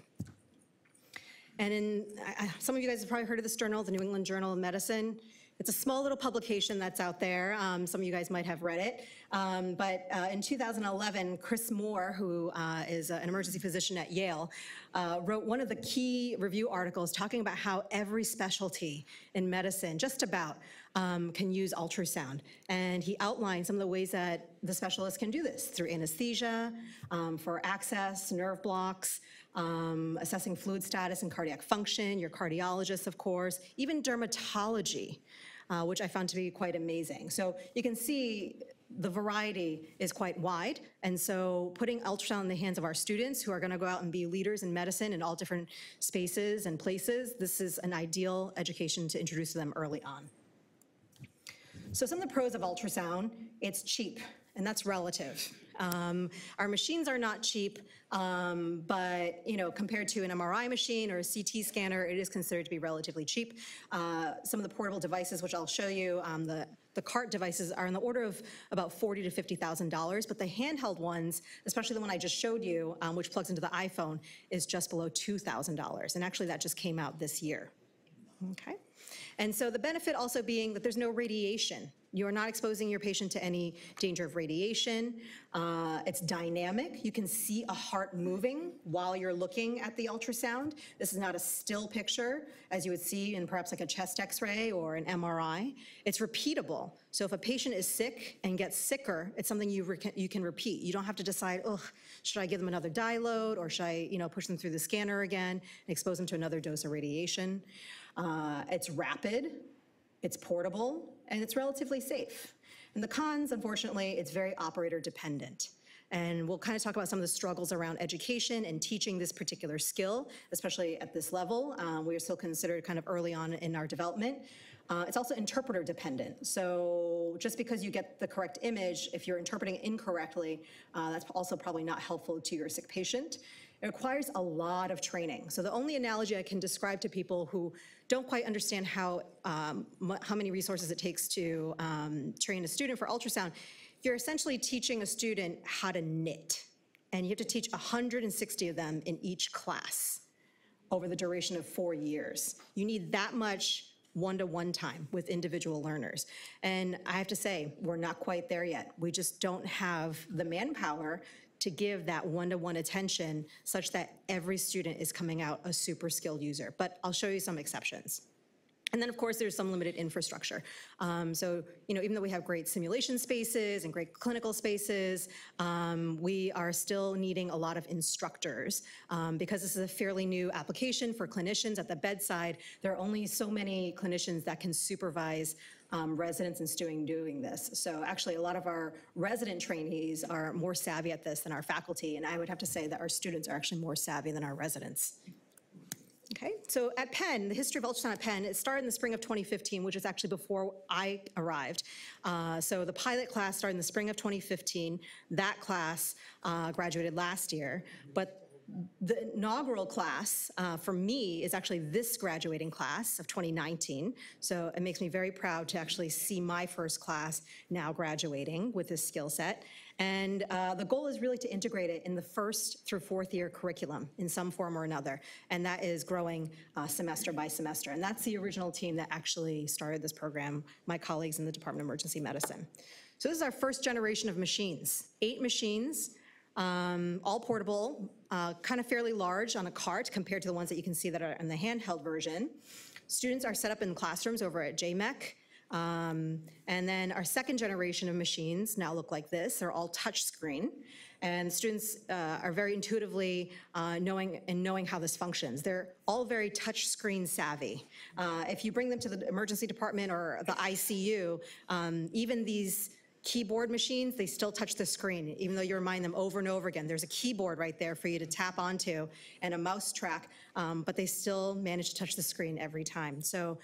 And some of you guys have probably heard of this journal, the New England Journal of Medicine. It's a small little publication that's out there. Some of you guys might have read it. But in 2011, Chris Moore, who is an emergency physician at Yale, wrote one of the key review articles talking about how every specialty in medicine, just about, can use ultrasound. And he outlined some of the ways that the specialists can do this, through anesthesia, for access, nerve blocks, assessing fluid status and cardiac function, your cardiologist, of course, even dermatology, which I found to be quite amazing. So you can see the variety is quite wide. And so putting ultrasound in the hands of our students who are going to go out and be leaders in medicine in all different spaces and places, this is an ideal education to introduce to them early on. So some of the pros of ultrasound: it's cheap, and that's relative. Our machines are not cheap, but compared to an MRI machine or a CT scanner, it is considered to be relatively cheap. Some of the portable devices, which I'll show you, the cart devices are in the order of about $40,000 to $50,000, but the handheld ones, especially the one I just showed you, which plugs into the iPhone, is just below $2,000, and actually that just came out this year. Okay. And so the benefit also being that there's no radiation. You are not exposing your patient to any danger of radiation. It's dynamic. You can see a heart moving while you're looking at the ultrasound. This is not a still picture, as you would see in perhaps like a chest x-ray or an MRI. It's repeatable. So if a patient is sick and gets sicker, it's something you can repeat. You don't have to decide, oh, should I give them another dye load, or should I push them through the scanner again and expose them to another dose of radiation. It's rapid, it's portable, and it's relatively safe. And the cons, unfortunately, it's very operator dependent. And we'll kind of talk about some of the struggles around education and teaching this particular skill, especially at this level. We are still considered kind of early on in our development. It's also interpreter dependent. So just because you get the correct image, if you're interpreting incorrectly, that's also probably not helpful to your sick patient. It requires a lot of training. So the only analogy I can describe to people who don't quite understand how many resources it takes to train a student for ultrasound, you're essentially teaching a student how to knit. And you have to teach 160 of them in each class over the duration of 4 years. You need that much one-to-one time with individual learners. And I have to say, we're not quite there yet. We just don't have the manpower to give that one-to-one attention such that every student is coming out a super skilled user. But I'll show you some exceptions. And then, of course, there's some limited infrastructure. So, even though we have great simulation spaces and great clinical spaces, we are still needing a lot of instructors. Because this is a fairly new application for clinicians at the bedside, there are only so many clinicians that can supervise residents and students doing this. So actually, a lot of our resident trainees are more savvy at this than our faculty, and I would have to say that our students are actually more savvy than our residents. Okay, so at Penn, the history of ultrasound at Penn, it started in the spring of 2015, which is actually before I arrived. So the pilot class started in the spring of 2015. That class graduated last year, but the inaugural class for me is actually this graduating class of 2019. So it makes me very proud to actually see my first class now graduating with this skill set. And the goal is really to integrate it in the 1st through 4th year curriculum in some form or another. And that is growing semester by semester. And that's the original team that actually started this program, my colleagues in the Department of Emergency Medicine. So this is our first generation of machines, 8 machines. All portable, kind of fairly large on a cart compared to the ones that you can see that are in the handheld version. Students are set up in classrooms over at JMEC. And then our second generation of machines now look like this. They're all touch screen. And students are very intuitively knowing how this functions. They're all very touch screen savvy. If you bring them to the emergency department or the ICU, even these keyboard machines, they still touch the screen, even though you remind them over and over again. There's a keyboard right there for you to tap onto and a mouse track, but they still manage to touch the screen every time. So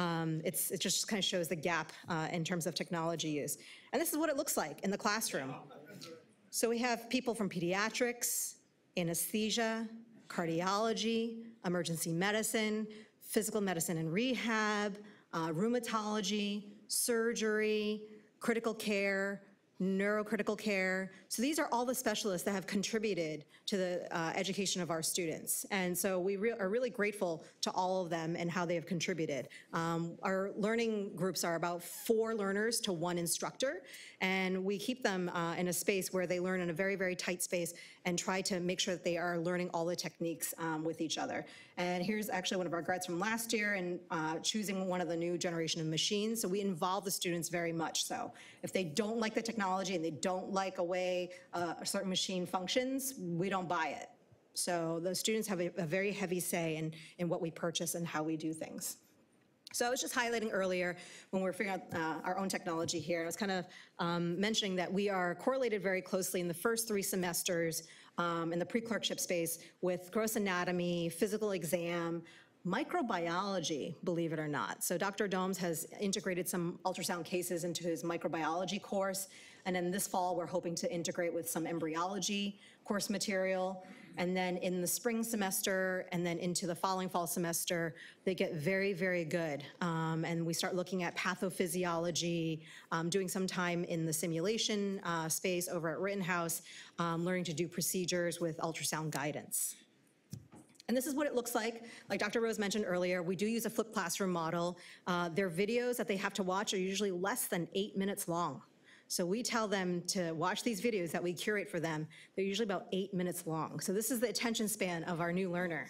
it just kind of shows the gap in terms of technology use. And this is what it looks like in the classroom. So we have people from pediatrics, anesthesia, cardiology, emergency medicine, physical medicine and rehab, rheumatology, surgery, critical care, neurocritical care. So these are all the specialists that have contributed to the education of our students. And so we are really grateful to all of them and how they have contributed. Our learning groups are about 4 learners to 1 instructor, and we keep them in a space where they learn in a very, very tight space and try to make sure that they are learning all the techniques with each other. And here's actually one of our grads from last year and choosing one of the new generation of machines. So we involve the students very much so. If they don't like the technology and they don't like a way a certain machine functions, we don't buy it. So the students have a very heavy say in what we purchase and how we do things. So I was just highlighting earlier when we were figuring out our own technology here, I was kind of mentioning that we are correlated very closely in the first 3 semesters in the pre-clerkship space with gross anatomy, physical exam, microbiology, believe it or not. So Dr. Domes has integrated some ultrasound cases into his microbiology course. And then this fall, we're hoping to integrate with some embryology course material. And then in the spring semester and then into the following fall semester, they get very, very good. And we start looking at pathophysiology, doing some time in the simulation space over at Rittenhouse, learning to do procedures with ultrasound guidance. And this is what it looks like. Like Dr. Rose mentioned earlier, we do use a flipped classroom model. Their videos that they have to watch are usually less than 8 minutes long. So we tell them to watch these videos that we curate for them. They're usually about 8 minutes long. So this is the attention span of our new learner.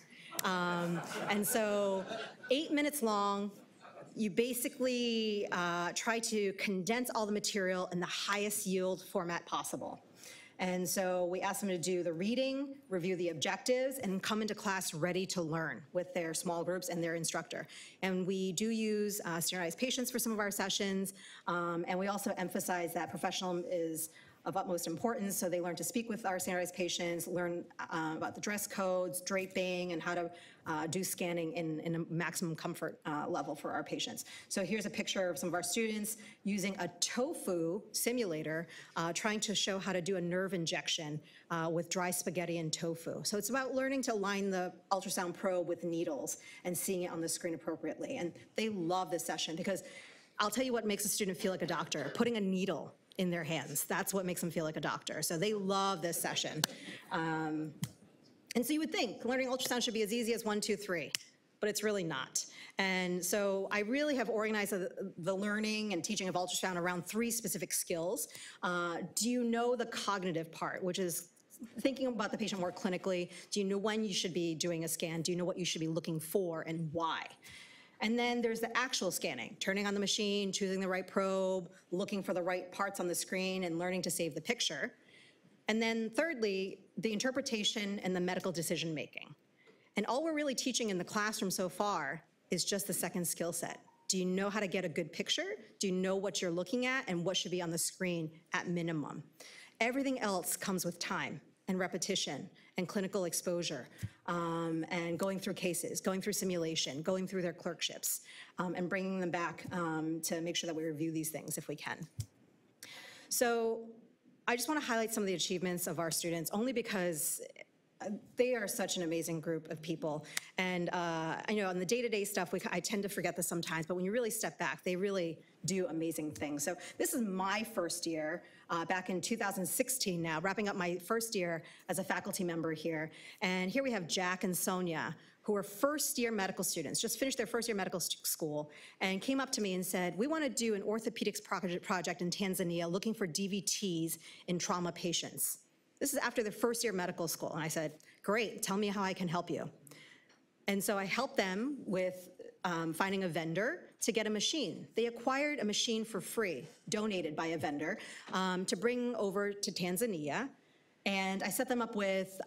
And so 8 minutes long, you basically try to condense all the material in the highest yield format possible. And so we ask them to do the reading, review the objectives, and come into class ready to learn with their small groups and their instructor. And we do use standardized patients for some of our sessions, and we also emphasize that professionalism is of utmost importance, so they learn to speak with our standardized patients, learn about the dress codes, draping, and how to do scanning in a maximum comfort level for our patients. So here's a picture of some of our students using a tofu simulator, trying to show how to do a nerve injection with dry spaghetti and tofu. So it's about learning to line the ultrasound probe with needles and seeing it on the screen appropriately. And they love this session because I'll tell you what makes a student feel like a doctor, putting a needle in their hands. That's what makes them feel like a doctor. So they love this session. And so you would think learning ultrasound should be as easy as 1, 2, 3, but it's really not. And so I really have organized the learning and teaching of ultrasound around 3 specific skills. Do you know the cognitive part, which is thinking about the patient more clinically? Do you know when you should be doing a scan? Do you know what you should be looking for and why? And then there's the actual scanning, turning on the machine, choosing the right probe, looking for the right parts on the screen, and learning to save the picture. And then thirdly, the interpretation and the medical decision-making. And all we're really teaching in the classroom so far is just the second skill set. Do you know how to get a good picture? Do you know what you're looking at and what should be on the screen at minimum? Everything else comes with time and repetition and clinical exposure, and going through cases, going through simulation, going through their clerkships, and bringing them back to make sure that we review these things if we can. So I just want to highlight some of the achievements of our students, only because they are such an amazing group of people. And I know on the day-to-day stuff, I tend to forget this sometimes, but when you really step back, they really do amazing things. So this is my first year, back in 2016 now, wrapping up my first year as a faculty member here. And here we have Jack and Sonia, who are first-year medical students, just finished their first-year medical school, and came up to me and said, we want to do an orthopedics project in Tanzania looking for DVTs in trauma patients. This is after their first year of medical school. And I said, great, tell me how I can help you. And so I helped them with finding a vendor to get a machine. They acquired a machine for free, donated by a vendor, to bring over to Tanzania. And I set them up with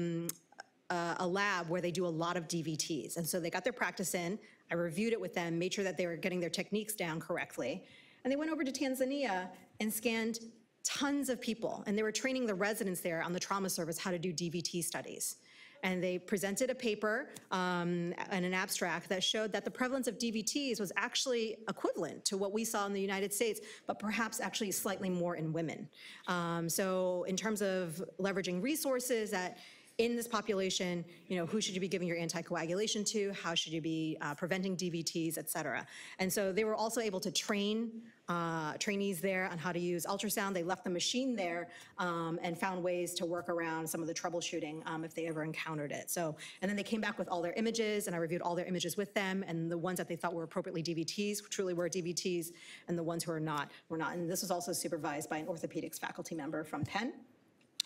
a lab where they do a lot of DVTs. And so they got their practice in. I reviewed it with them, made sure that they were getting their techniques down correctly. And they went over to Tanzania and scanned tons of people, and they were training the residents there on the trauma service how to do DVT studies. And they presented a paper and an abstract that showed that the prevalence of DVTs was actually equivalent to what we saw in the United States, but perhaps actually slightly more in women. So in terms of leveraging resources that in this population, who should you be giving your anticoagulation to? How should you be preventing DVTs, et cetera? And so they were also able to train trainees there on how to use ultrasound. They left the machine there and found ways to work around some of the troubleshooting if they ever encountered it. So, and then they came back with all their images, and I reviewed all their images with them, and the ones that they thought were appropriately DVTs truly were DVTs, and the ones who were not were not. And this was also supervised by an orthopedics faculty member from Penn.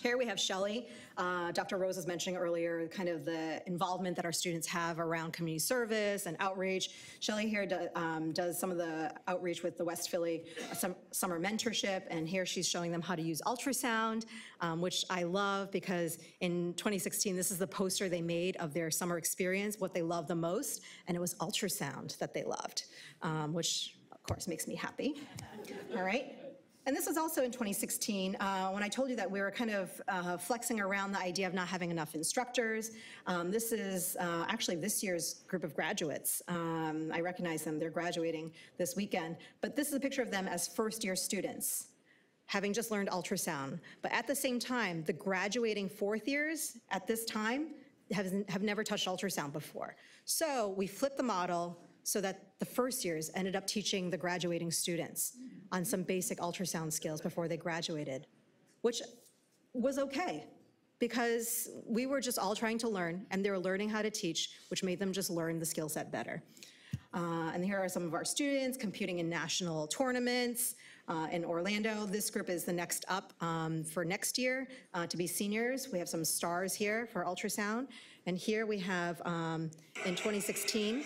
Here we have Shelley. Dr. Rose was mentioning earlier kind of the involvement that our students have around community service and outreach. Shelley here does some of the outreach with the West Philly summer mentorship, and here she's showing them how to use ultrasound, which I love because in 2016, this is the poster they made of their summer experience, what they loved the most, and it was ultrasound that they loved, which of course makes me happy. All right. And this was also in 2016 when I told you that we were kind of flexing around the idea of not having enough instructors. This is actually this year's group of graduates. I recognize them, they're graduating this weekend. But this is a picture of them as first-year students, having just learned ultrasound. But at the same time, the graduating fourth years at this time have never touched ultrasound before. So we flipped the model so that the first years ended up teaching the graduating students on some basic ultrasound skills before they graduated, which was okay because we were just all trying to learn and they were learning how to teach, which made them just learn the skill set better. And here are some of our students competing in national tournaments in Orlando. This group is the next up for next year to be seniors. We have some stars here for ultrasound. And here we have in 2016,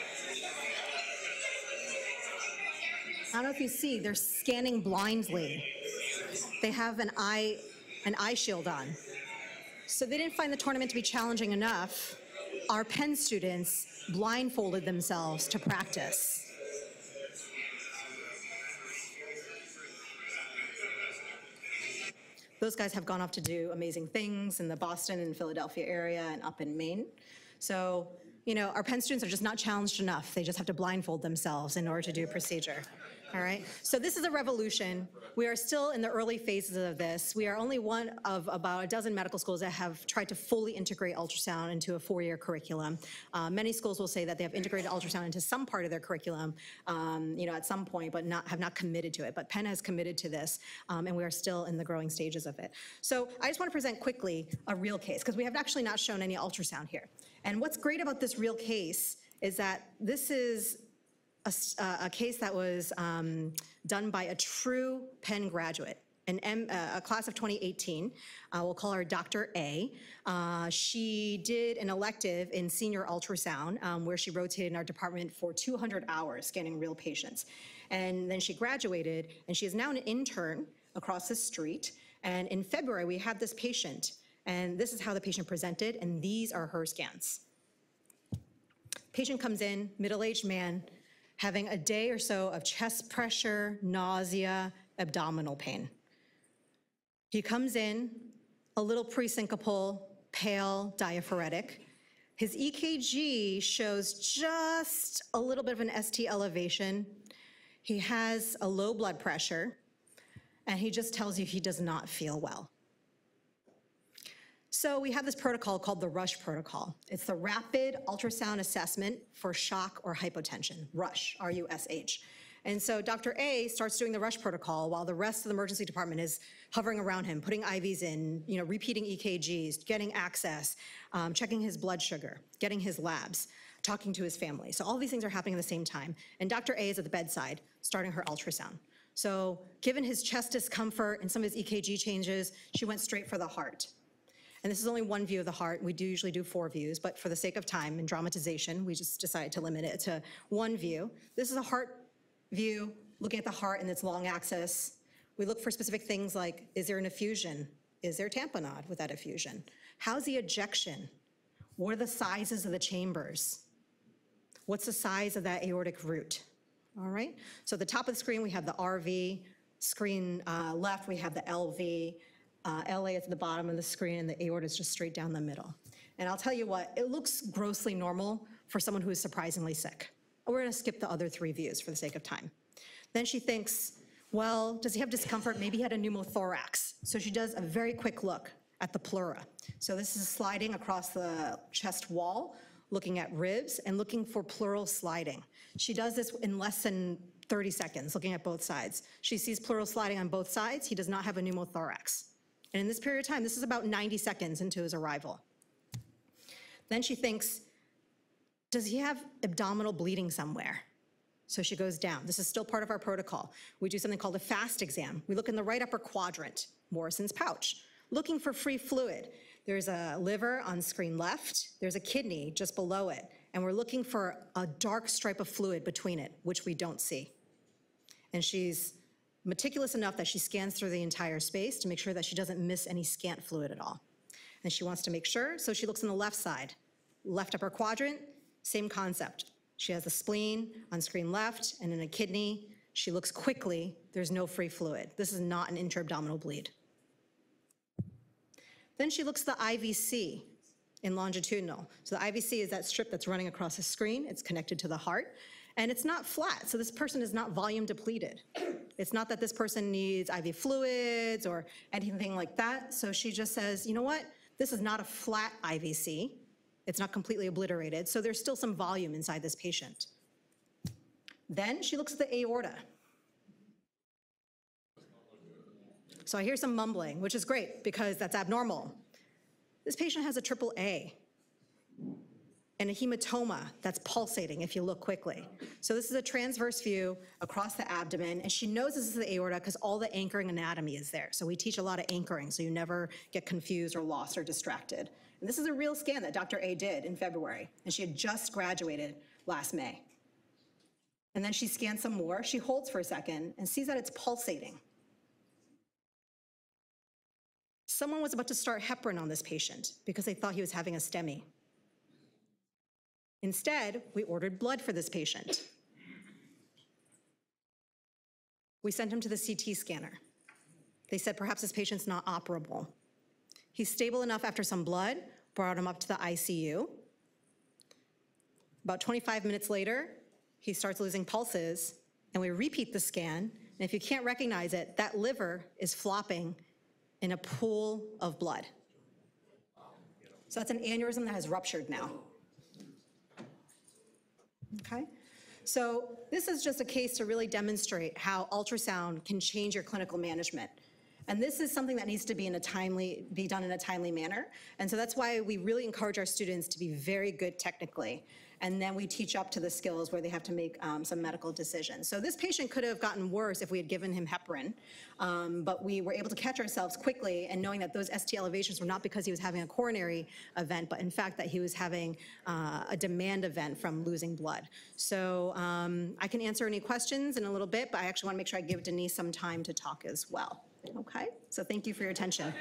I don't know if you see, they're scanning blindly. They have an eye shield on. So they didn't find the tournament to be challenging enough. Our Penn students blindfolded themselves to practice. Those guys have gone off to do amazing things in the Boston and Philadelphia area and up in Maine. So, you know, our Penn students are just not challenged enough. They just have to blindfold themselves in order to do a procedure. All right, so this is a revolution. We are still in the early phases of this. We are only one of about a dozen medical schools that have tried to fully integrate ultrasound into a 4-year curriculum. Many schools will say that they have integrated ultrasound into some part of their curriculum, you know, at some point, but have not committed to it. But Penn has committed to this, and we are still in the growing stages of it. So I just want to present quickly a real case, because we have actually not shown any ultrasound here. And what's great about this real case is that this is a case that was done by a true Penn graduate, a class of 2018. We'll call her Dr. A. She did an elective in senior ultrasound where she rotated in our department for 200 hours scanning real patients. And then she graduated, and she is now an intern across the street. And in February, we had this patient, and this is how the patient presented, and these are her scans. Patient comes in, middle-aged man, having a day or so of chest pressure, nausea, abdominal pain. He comes in a little presyncopal, pale, diaphoretic. His EKG shows just a little bit of an ST elevation. He has a low blood pressure, and he just tells you he does not feel well. So we have this protocol called the RUSH protocol. It's the Rapid Ultrasound Assessment for Shock or Hypotension, RUSH, R-U-S-H. And so Dr. A starts doing the RUSH protocol while the rest of the emergency department is hovering around him, putting IVs in, you know, repeating EKGs, getting access, checking his blood sugar, getting his labs, talking to his family. So all these things are happening at the same time. And Dr. A is at the bedside, starting her ultrasound. So given his chest discomfort and some of his EKG changes, she went straight for the heart. And this is only one view of the heart. We do usually do 4 views, but for the sake of time and dramatization, we just decided to limit it to one view. This is a heart view, looking at the heart and its long axis. We look for specific things like, is there an effusion? Is there tamponade with that effusion? How's the ejection? What are the sizes of the chambers? What's the size of that aortic root? All right, so at the top of the screen, we have the RV. Screen left, we have the LV. LA is at the bottom of the screen, and the aorta is just straight down the middle. And I'll tell you what, it looks grossly normal for someone who is surprisingly sick. We're gonna skip the other 3 views for the sake of time. Then she thinks, well, does he have discomfort? Maybe he had a pneumothorax. So she does a very quick look at the pleura. So this is sliding across the chest wall, looking at ribs and looking for pleural sliding. She does this in less than 30 seconds, looking at both sides. She sees pleural sliding on both sides. He does not have a pneumothorax. And in this period of time, this is about 90 seconds into his arrival. Then she thinks, does he have abdominal bleeding somewhere? So she goes down. This is still part of our protocol. We do something called a FAST exam. We look in the right upper quadrant, Morrison's pouch, looking for free fluid. There's a liver on screen left, there's a kidney just below it, and we're looking for a dark stripe of fluid between it, which we don't see. And she's meticulous enough that she scans through the entire space to make sure that she doesn't miss any scant fluid at all. And she wants to make sure, so she looks on the left side. Left upper quadrant, same concept. She has the spleen on screen left and in a kidney. She looks quickly, there's no free fluid. This is not an intra-abdominal bleed. Then she looks at the IVC in longitudinal. So the IVC is that strip that's running across the screen. It's connected to the heart, and it's not flat. So this person is not volume depleted. It's not that this person needs IV fluids or anything like that. So she just says, you know what? This is not a flat IVC. It's not completely obliterated. So there's still some volume inside this patient. Then she looks at the aorta. So I hear some mumbling, which is great because that's abnormal. This patient has a AAA and a hematoma that's pulsating if you look quickly. So this is a transverse view across the abdomen, and she knows this is the aorta because all the anchoring anatomy is there. So we teach a lot of anchoring so you never get confused or lost or distracted. And this is a real scan that Dr. A did in February, and she had just graduated last May. And then she scans some more. She holds for a second and sees that it's pulsating. Someone was about to start heparin on this patient because they thought he was having a STEMI. Instead, we ordered blood for this patient. We sent him to the CT scanner. They said perhaps this patient's not operable. He's stable enough after some blood, brought him up to the ICU. About 25 minutes later, he starts losing pulses, and we repeat the scan, and if you can't recognize it, that liver is flopping in a pool of blood. So that's an aneurysm that has ruptured now. Okay? So this is just a case to really demonstrate how ultrasound can change your clinical management. And this is something that needs to be done in a timely manner. And so that's why we really encourage our students to be very good technically. And then we teach up to the skills where they have to make some medical decisions. So this patient could have gotten worse if we had given him heparin, but we were able to catch ourselves quickly and knowing that those ST elevations were not because he was having a coronary event, but in fact that he was having a demand event from losing blood. So I can answer any questions in a little bit, but I actually want to make sure I give Denise some time to talk as well. Okay, so thank you for your attention.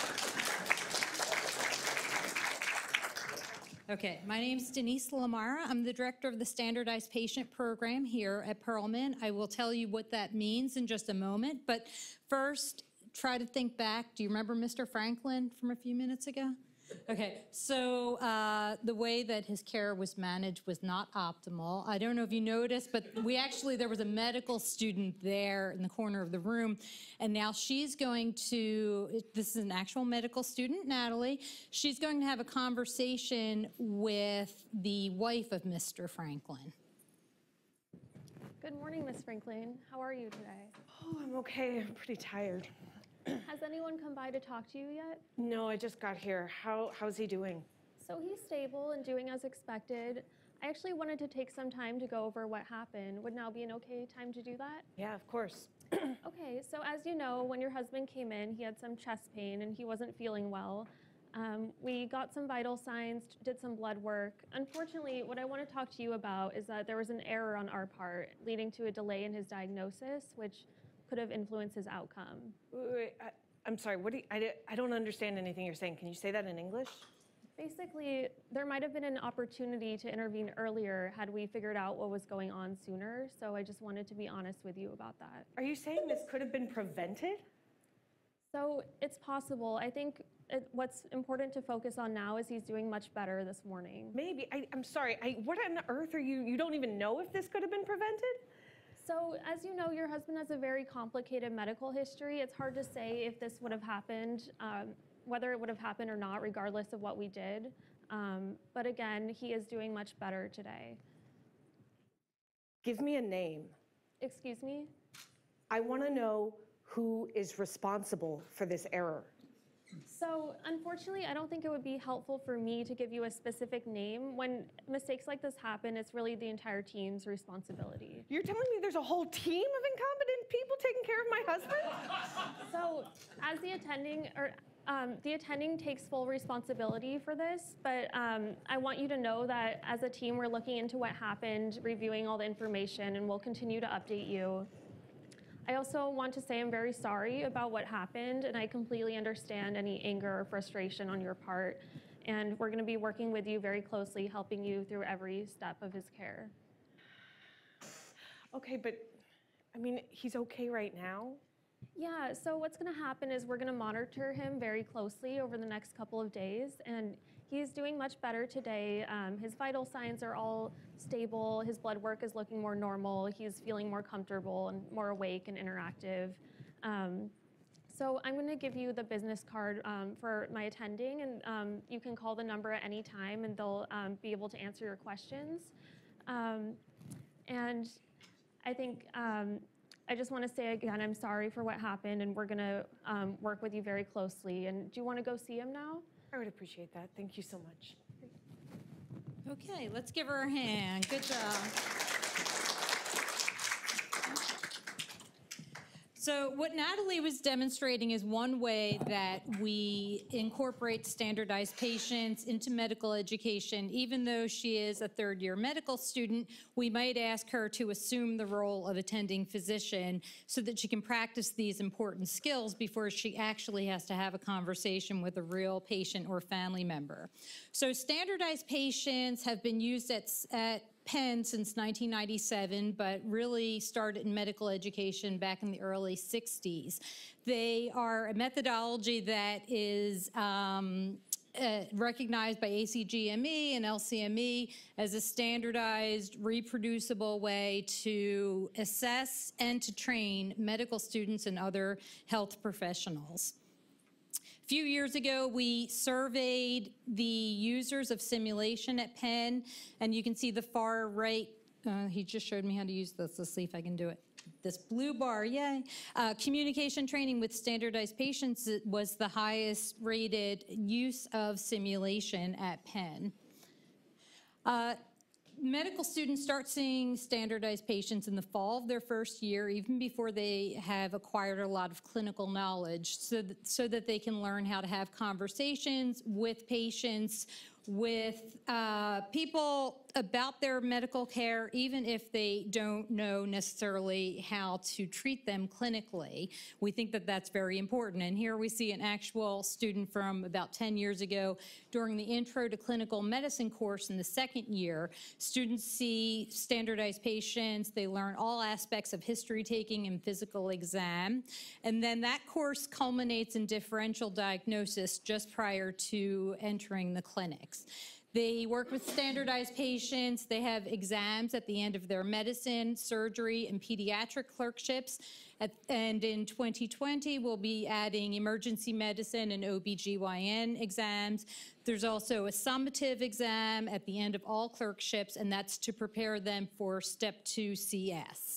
Okay, my name is Denise Lamara. I'm the director of the Standardized Patient Program here at Perelman. I will tell you what that means in just a moment, but first, try to think back. Do you remember Mr. Franklin from a few minutes ago? Okay, so the way that his care was managed was not optimal. I don't know if you noticed, but there was a medical student there in the corner of the room, and now she's going to, this is an actual medical student, Natalie, she's going to have a conversation with the wife of Mr. Franklin. Good morning, Ms. Franklin. How are you today? Oh, I'm okay. I'm pretty tired. Has anyone come by to talk to you yet? No, I just got here. How's he doing? So he's stable and doing as expected. I actually wanted to take some time to go over what happened. Would now be an okay time to do that? Yeah, of course. Okay, so as you know, when your husband came in, he had some chest pain and he wasn't feeling well. We got some vital signs, did some blood work. Unfortunately, what I want to talk to you about is that there was an error on our part leading to a delay in his diagnosis, which could have influenced his outcome. Wait, I'm sorry, I don't understand anything you're saying. Can you say that in English? Basically, there might have been an opportunity to intervene earlier had we figured out what was going on sooner, so I just wanted to be honest with you about that. Are you saying this could have been prevented? So it's possible. I think what's important to focus on now is he's doing much better this morning. Maybe. I'm sorry, what on earth are you don't even know if this could have been prevented? So as you know, your husband has a very complicated medical history. It's hard to say if this would have happened, whether it would have happened or not, regardless of what we did. But again, he is doing much better today. Give me a name. Excuse me? I want to know who is responsible for this error. So unfortunately, I don't think it would be helpful for me to give you a specific name. When mistakes like this happen, it's really the entire team's responsibility. You're telling me there's a whole team of incompetent people taking care of my husband? So as the attending, or The attending takes full responsibility for this, but I want you to know that as a team, we're looking into what happened, reviewing all the information, and we'll continue to update you. I also want to say I'm very sorry about what happened, and I completely understand any anger or frustration on your part. And we're going to be working with you very closely, helping you through every step of his care. Okay, but I mean, he's okay right now? Yeah, so what's going to happen is we're going to monitor him very closely over the next couple of days, and he's doing much better today. His vital signs are all stable. His blood work is looking more normal. He's feeling more comfortable and more awake and interactive. So I'm going to give you the business card for my attending, and you can call the number at any time, and they'll be able to answer your questions. And I think I just want to say again, I'm sorry for what happened, and we're going to work with you very closely. And do you want to go see him now? I would appreciate that. Thank you so much. Okay, let's give her a hand. Good job. So what Natalie was demonstrating is one way that we incorporate standardized patients into medical education. Even though she is a third-year medical student, we might ask her to assume the role of attending physician so that she can practice these important skills before she actually has to have a conversation with a real patient or family member. So standardized patients have been used at Penn since 1997, but really started in medical education back in the early 60s. They are a methodology that is recognized by ACGME and LCME as a standardized, reproducible way to assess and to train medical students and other health professionals. A few years ago, we surveyed the users of simulation at Penn, and you can see the far right, he just showed me how to use this. Let's see if I can do it. This blue bar, yay. Communication training with standardized patients was the highest rated use of simulation at Penn. Medical students start seeing standardized patients in the fall of their first year, even before they have acquired a lot of clinical knowledge, so that they can learn how to have conversations with patients, with people about their medical care, even if they don't know necessarily how to treat them clinically. We think that that's very important. And here we see an actual student from about 10 years ago during the Intro to Clinical Medicine course in the second year. Students see standardized patients. They learn all aspects of history taking and physical exam. And then that course culminates in differential diagnosis just prior to entering the clinics. They work with standardized patients. They have exams at the end of their medicine, surgery, and pediatric clerkships. And in 2020, we'll be adding emergency medicine and OBGYN exams. There's also a summative exam at the end of all clerkships, and that's to prepare them for Step 2 CS.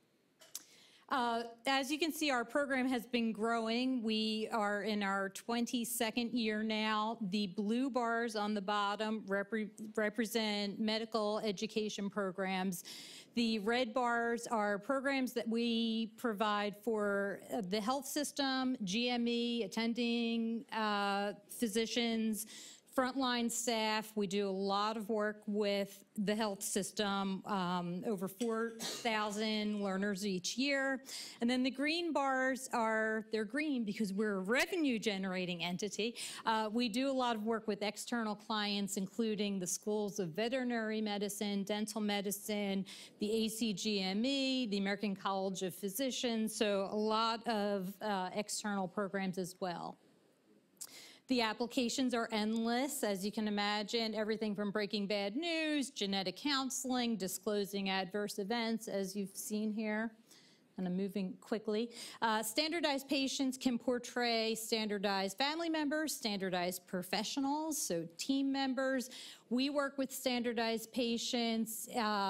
As you can see, our program has been growing. We are in our 22nd year now. The blue bars on the bottom represent medical education programs. The red bars are programs that we provide for the health system, GME, attending physicians, frontline staff. We do a lot of work with the health system, over 4,000 learners each year. And then the green bars they're green because we're a revenue generating entity. We do a lot of work with external clients, including the schools of veterinary medicine, dental medicine, the ACGME, the American College of Physicians, so a lot of external programs as well. The applications are endless, as you can imagine, everything from breaking bad news, genetic counseling, disclosing adverse events, as you've seen here. And I'm moving quickly. Standardized patients can portray standardized family members, standardized professionals, so team members. We work with standardized patients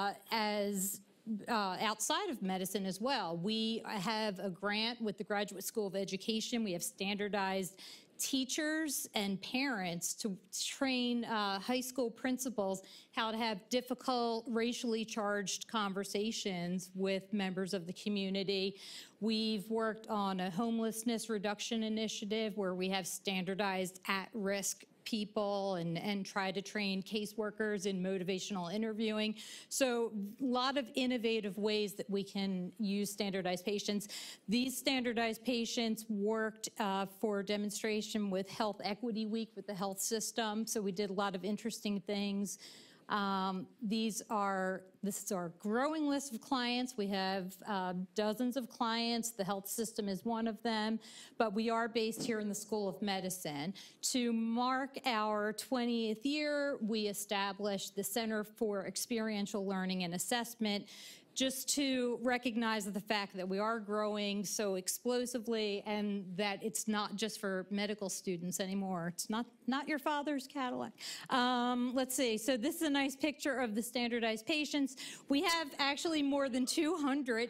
outside of medicine as well. We have a grant with the Graduate School of Education. We have standardized teachers and parents to train high school principals how to have difficult, racially charged conversations with members of the community. We've worked on a homelessness reduction initiative where we have standardized at-risk people and try to train caseworkers in motivational interviewing. So a lot of innovative ways that we can use standardized patients. These standardized patients worked for a demonstration with Health Equity Week with the health system. So we did a lot of interesting things. This is our growing list of clients. We have dozens of clients. The health system is one of them, but we are based here in the School of Medicine. To mark our 20th year, we established the Center for Experiential Learning and Assessment, just to recognize the fact that we are growing so explosively and that it's not just for medical students anymore. It's not your father's Cadillac. Let's see. So this is a nice picture of the standardized patients. We have actually more than 200.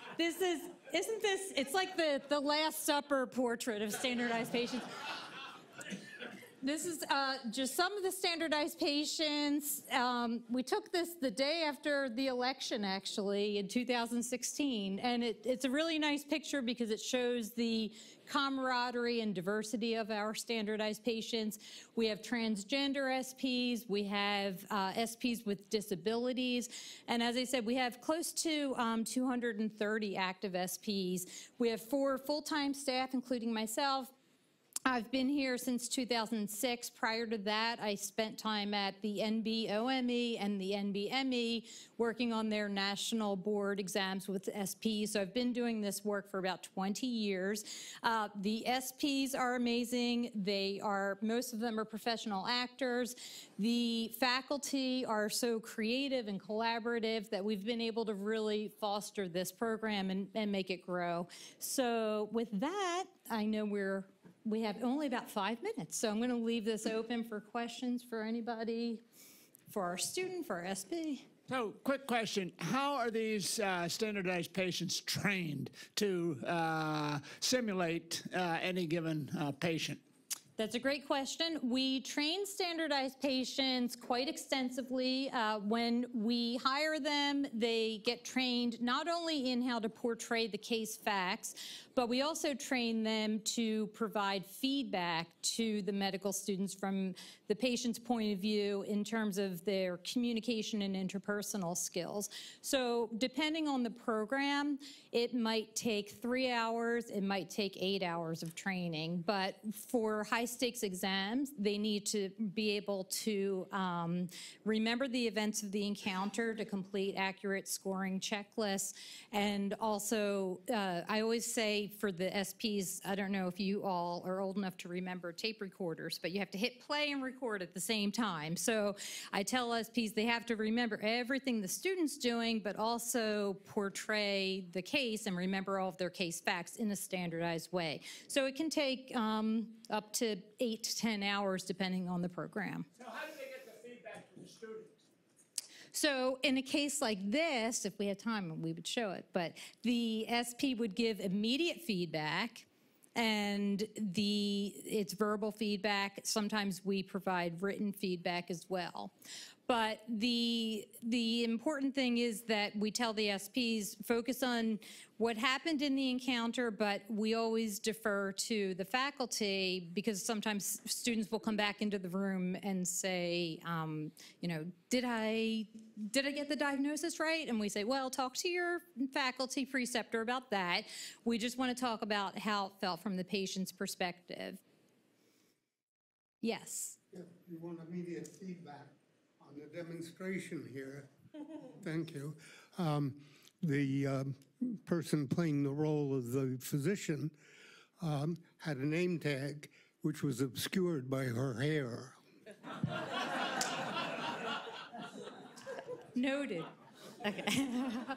It's like the Last Supper portrait of standardized patients. This is just some of the standardized patients. We took this the day after the election, actually, in 2016. And it's a really nice picture because it shows the camaraderie and diversity of our standardized patients. We have transgender SPs. We have SPs with disabilities. And as I said, we have close to 230 active SPs. We have 4 full-time staff, including myself. I've been here since 2006. Prior to that, I spent time at the NBOME and the NBME working on their national board exams with SPs. So I've been doing this work for about 20 years. The SPs are amazing. Most of them are professional actors. The faculty are so creative and collaborative that we've been able to really foster this program and make it grow. So with that, I know we have only about 5 minutes, so I'm going to leave this open for questions for anybody, for our student, for our SP. So, quick question. How are these standardized patients trained to simulate any given patient? That's a great question. We train standardized patients quite extensively. When we hire them, they get trained not only in how to portray the case facts, but we also train them to provide feedback to the medical students from the patient's point of view in terms of their communication and interpersonal skills. So depending on the program, it might take 3 hours, it might take 8 hours of training, but for high-stakes exams, they need to be able to remember the events of the encounter, to complete accurate scoring checklists, and also, I always say for the SPs, I don't know if you all are old enough to remember tape recorders, but you have to hit play and record at the same time. So I tell SPs they have to remember everything the student's doing, but also portray the case and remember all of their case facts in a standardized way. So it can take up to 8 to 10 hours depending on the program. So how do they get the feedback from the students? So in a case like this, if we had time, we would show it, but the SP would give immediate feedback, and it's verbal feedback. Sometimes we provide written feedback as well. But the important thing is that we tell the SPs, focus on what happened in the encounter, but we always defer to the faculty because sometimes students will come back into the room and say, you know, did I get the diagnosis right? And we say, well, talk to your faculty preceptor about that. We just want to talk about how it felt from the patient's perspective. Yes? Yeah, you want immediate feedback. On the demonstration here, thank you, the person playing the role of the physician had a name tag which was obscured by her hair. Noted. Okay.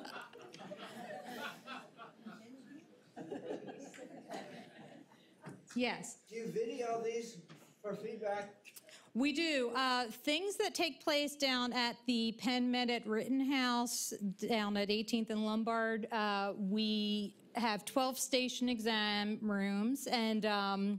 Yes. Do you video these for feedback? We do. Things that take place down at the Penn Med at Rittenhouse, down at 18th and Lombard, we have 12 station exam rooms, and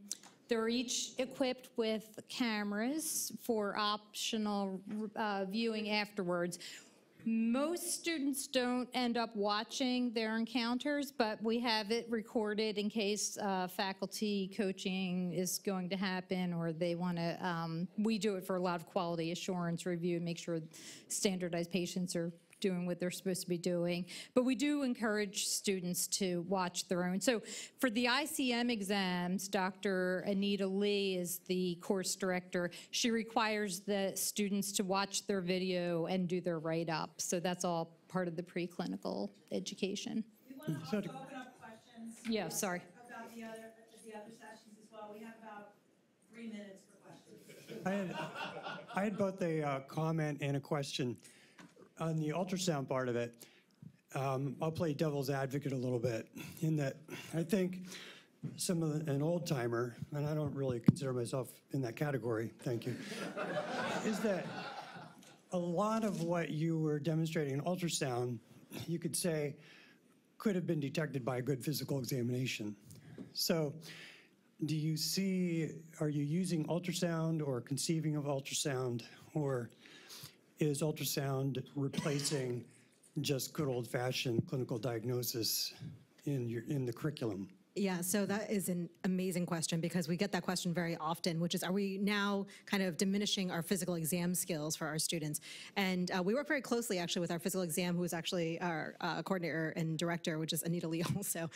They're each equipped with cameras for optional viewing afterwards. Most students don't end up watching their encounters, but we have it recorded in case faculty coaching is going to happen, or they want to, we do it for a lot of quality assurance review and make sure standardized patients are doing what they're supposed to be doing. But we do encourage students to watch their own. So for the ICM exams, Dr. Anita Lee is the course director. She requires the students to watch their video and do their write-up. So that's all part of the preclinical education. We want to also open up questions. Yeah, sorry. About the other sessions as well. We have about 3 minutes for questions. I had both a comment and a question. On the ultrasound part of it, I'll play devil's advocate a little bit in that I think an old timer, and I don't really consider myself in that category, thank you, is that a lot of what you were demonstrating in ultrasound, you could say, could have been detected by a good physical examination. So do you see, are you using ultrasound or conceiving of ultrasound, or is ultrasound replacing just good old-fashioned clinical diagnosis in the curriculum? Yeah, so that is an amazing question because we get that question very often, which is, are we now kind of diminishing our physical exam skills for our students? And we work very closely actually with our physical exam, who is actually our coordinator and director, which is Anita Lee also.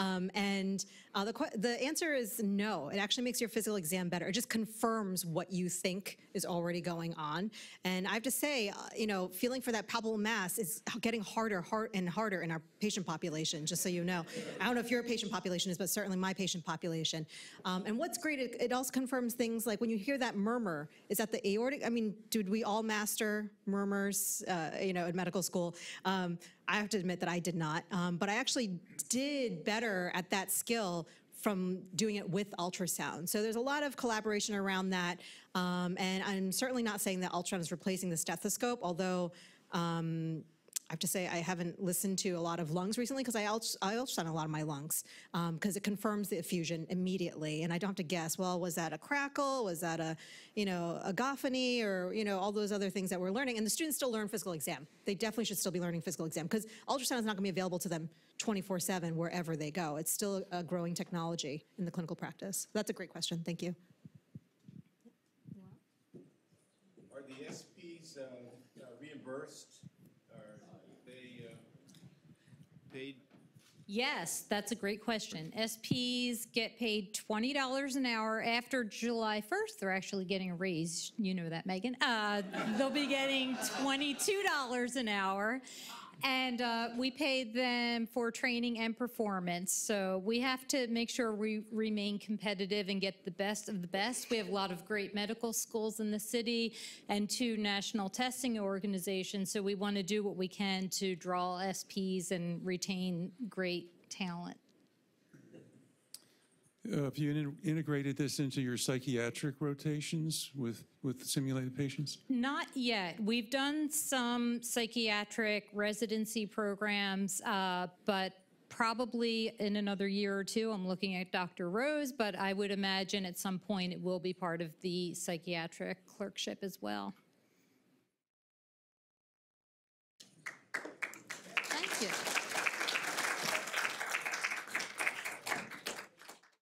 The answer is no. It actually makes your physical exam better. It just confirms what you think is already going on. And I have to say, feeling for that palpable mass is getting harder and harder in our patient population, just so you know. I don't know if your patient population is, but certainly my patient population. And what's great, it also confirms things like when you hear that murmur, is that the aortic, did we all master murmurs, in medical school? I have to admit that I did not, but I actually did better at that skill from doing it with ultrasound. So there's a lot of collaboration around that. And I'm certainly not saying that ultrasound is replacing the stethoscope, although I have to say I haven't listened to a lot of lungs recently because I ultrasound a lot of my lungs because it confirms the effusion immediately, and I don't have to guess, well, was that a crackle? Was that a gophony, or all those other things that we're learning? And the students still learn physical exam. They definitely should still be learning physical exam because ultrasound is not going to be available to them 24/7 wherever they go. It's still a growing technology in the clinical practice. That's a great question. Thank you. Are the SPs reimbursed? Paid? Yes, that's a great question. SPs get paid $20 an hour. After July 1st, they're actually getting a raise. You know that, Megan. They'll be getting $22 an hour. And we pay them for training and performance. So we have to make sure we remain competitive and get the best of the best. We have a lot of great medical schools in the city and 2 national testing organizations. So we want to do what we can to draw SPs and retain great talent. Have you integrated this into your psychiatric rotations with simulated patients? Not yet. We've done some psychiatric residency programs, but probably in another year or 2. I'm looking at Dr. Rose, but I would imagine at some point it will be part of the psychiatric clerkship as well.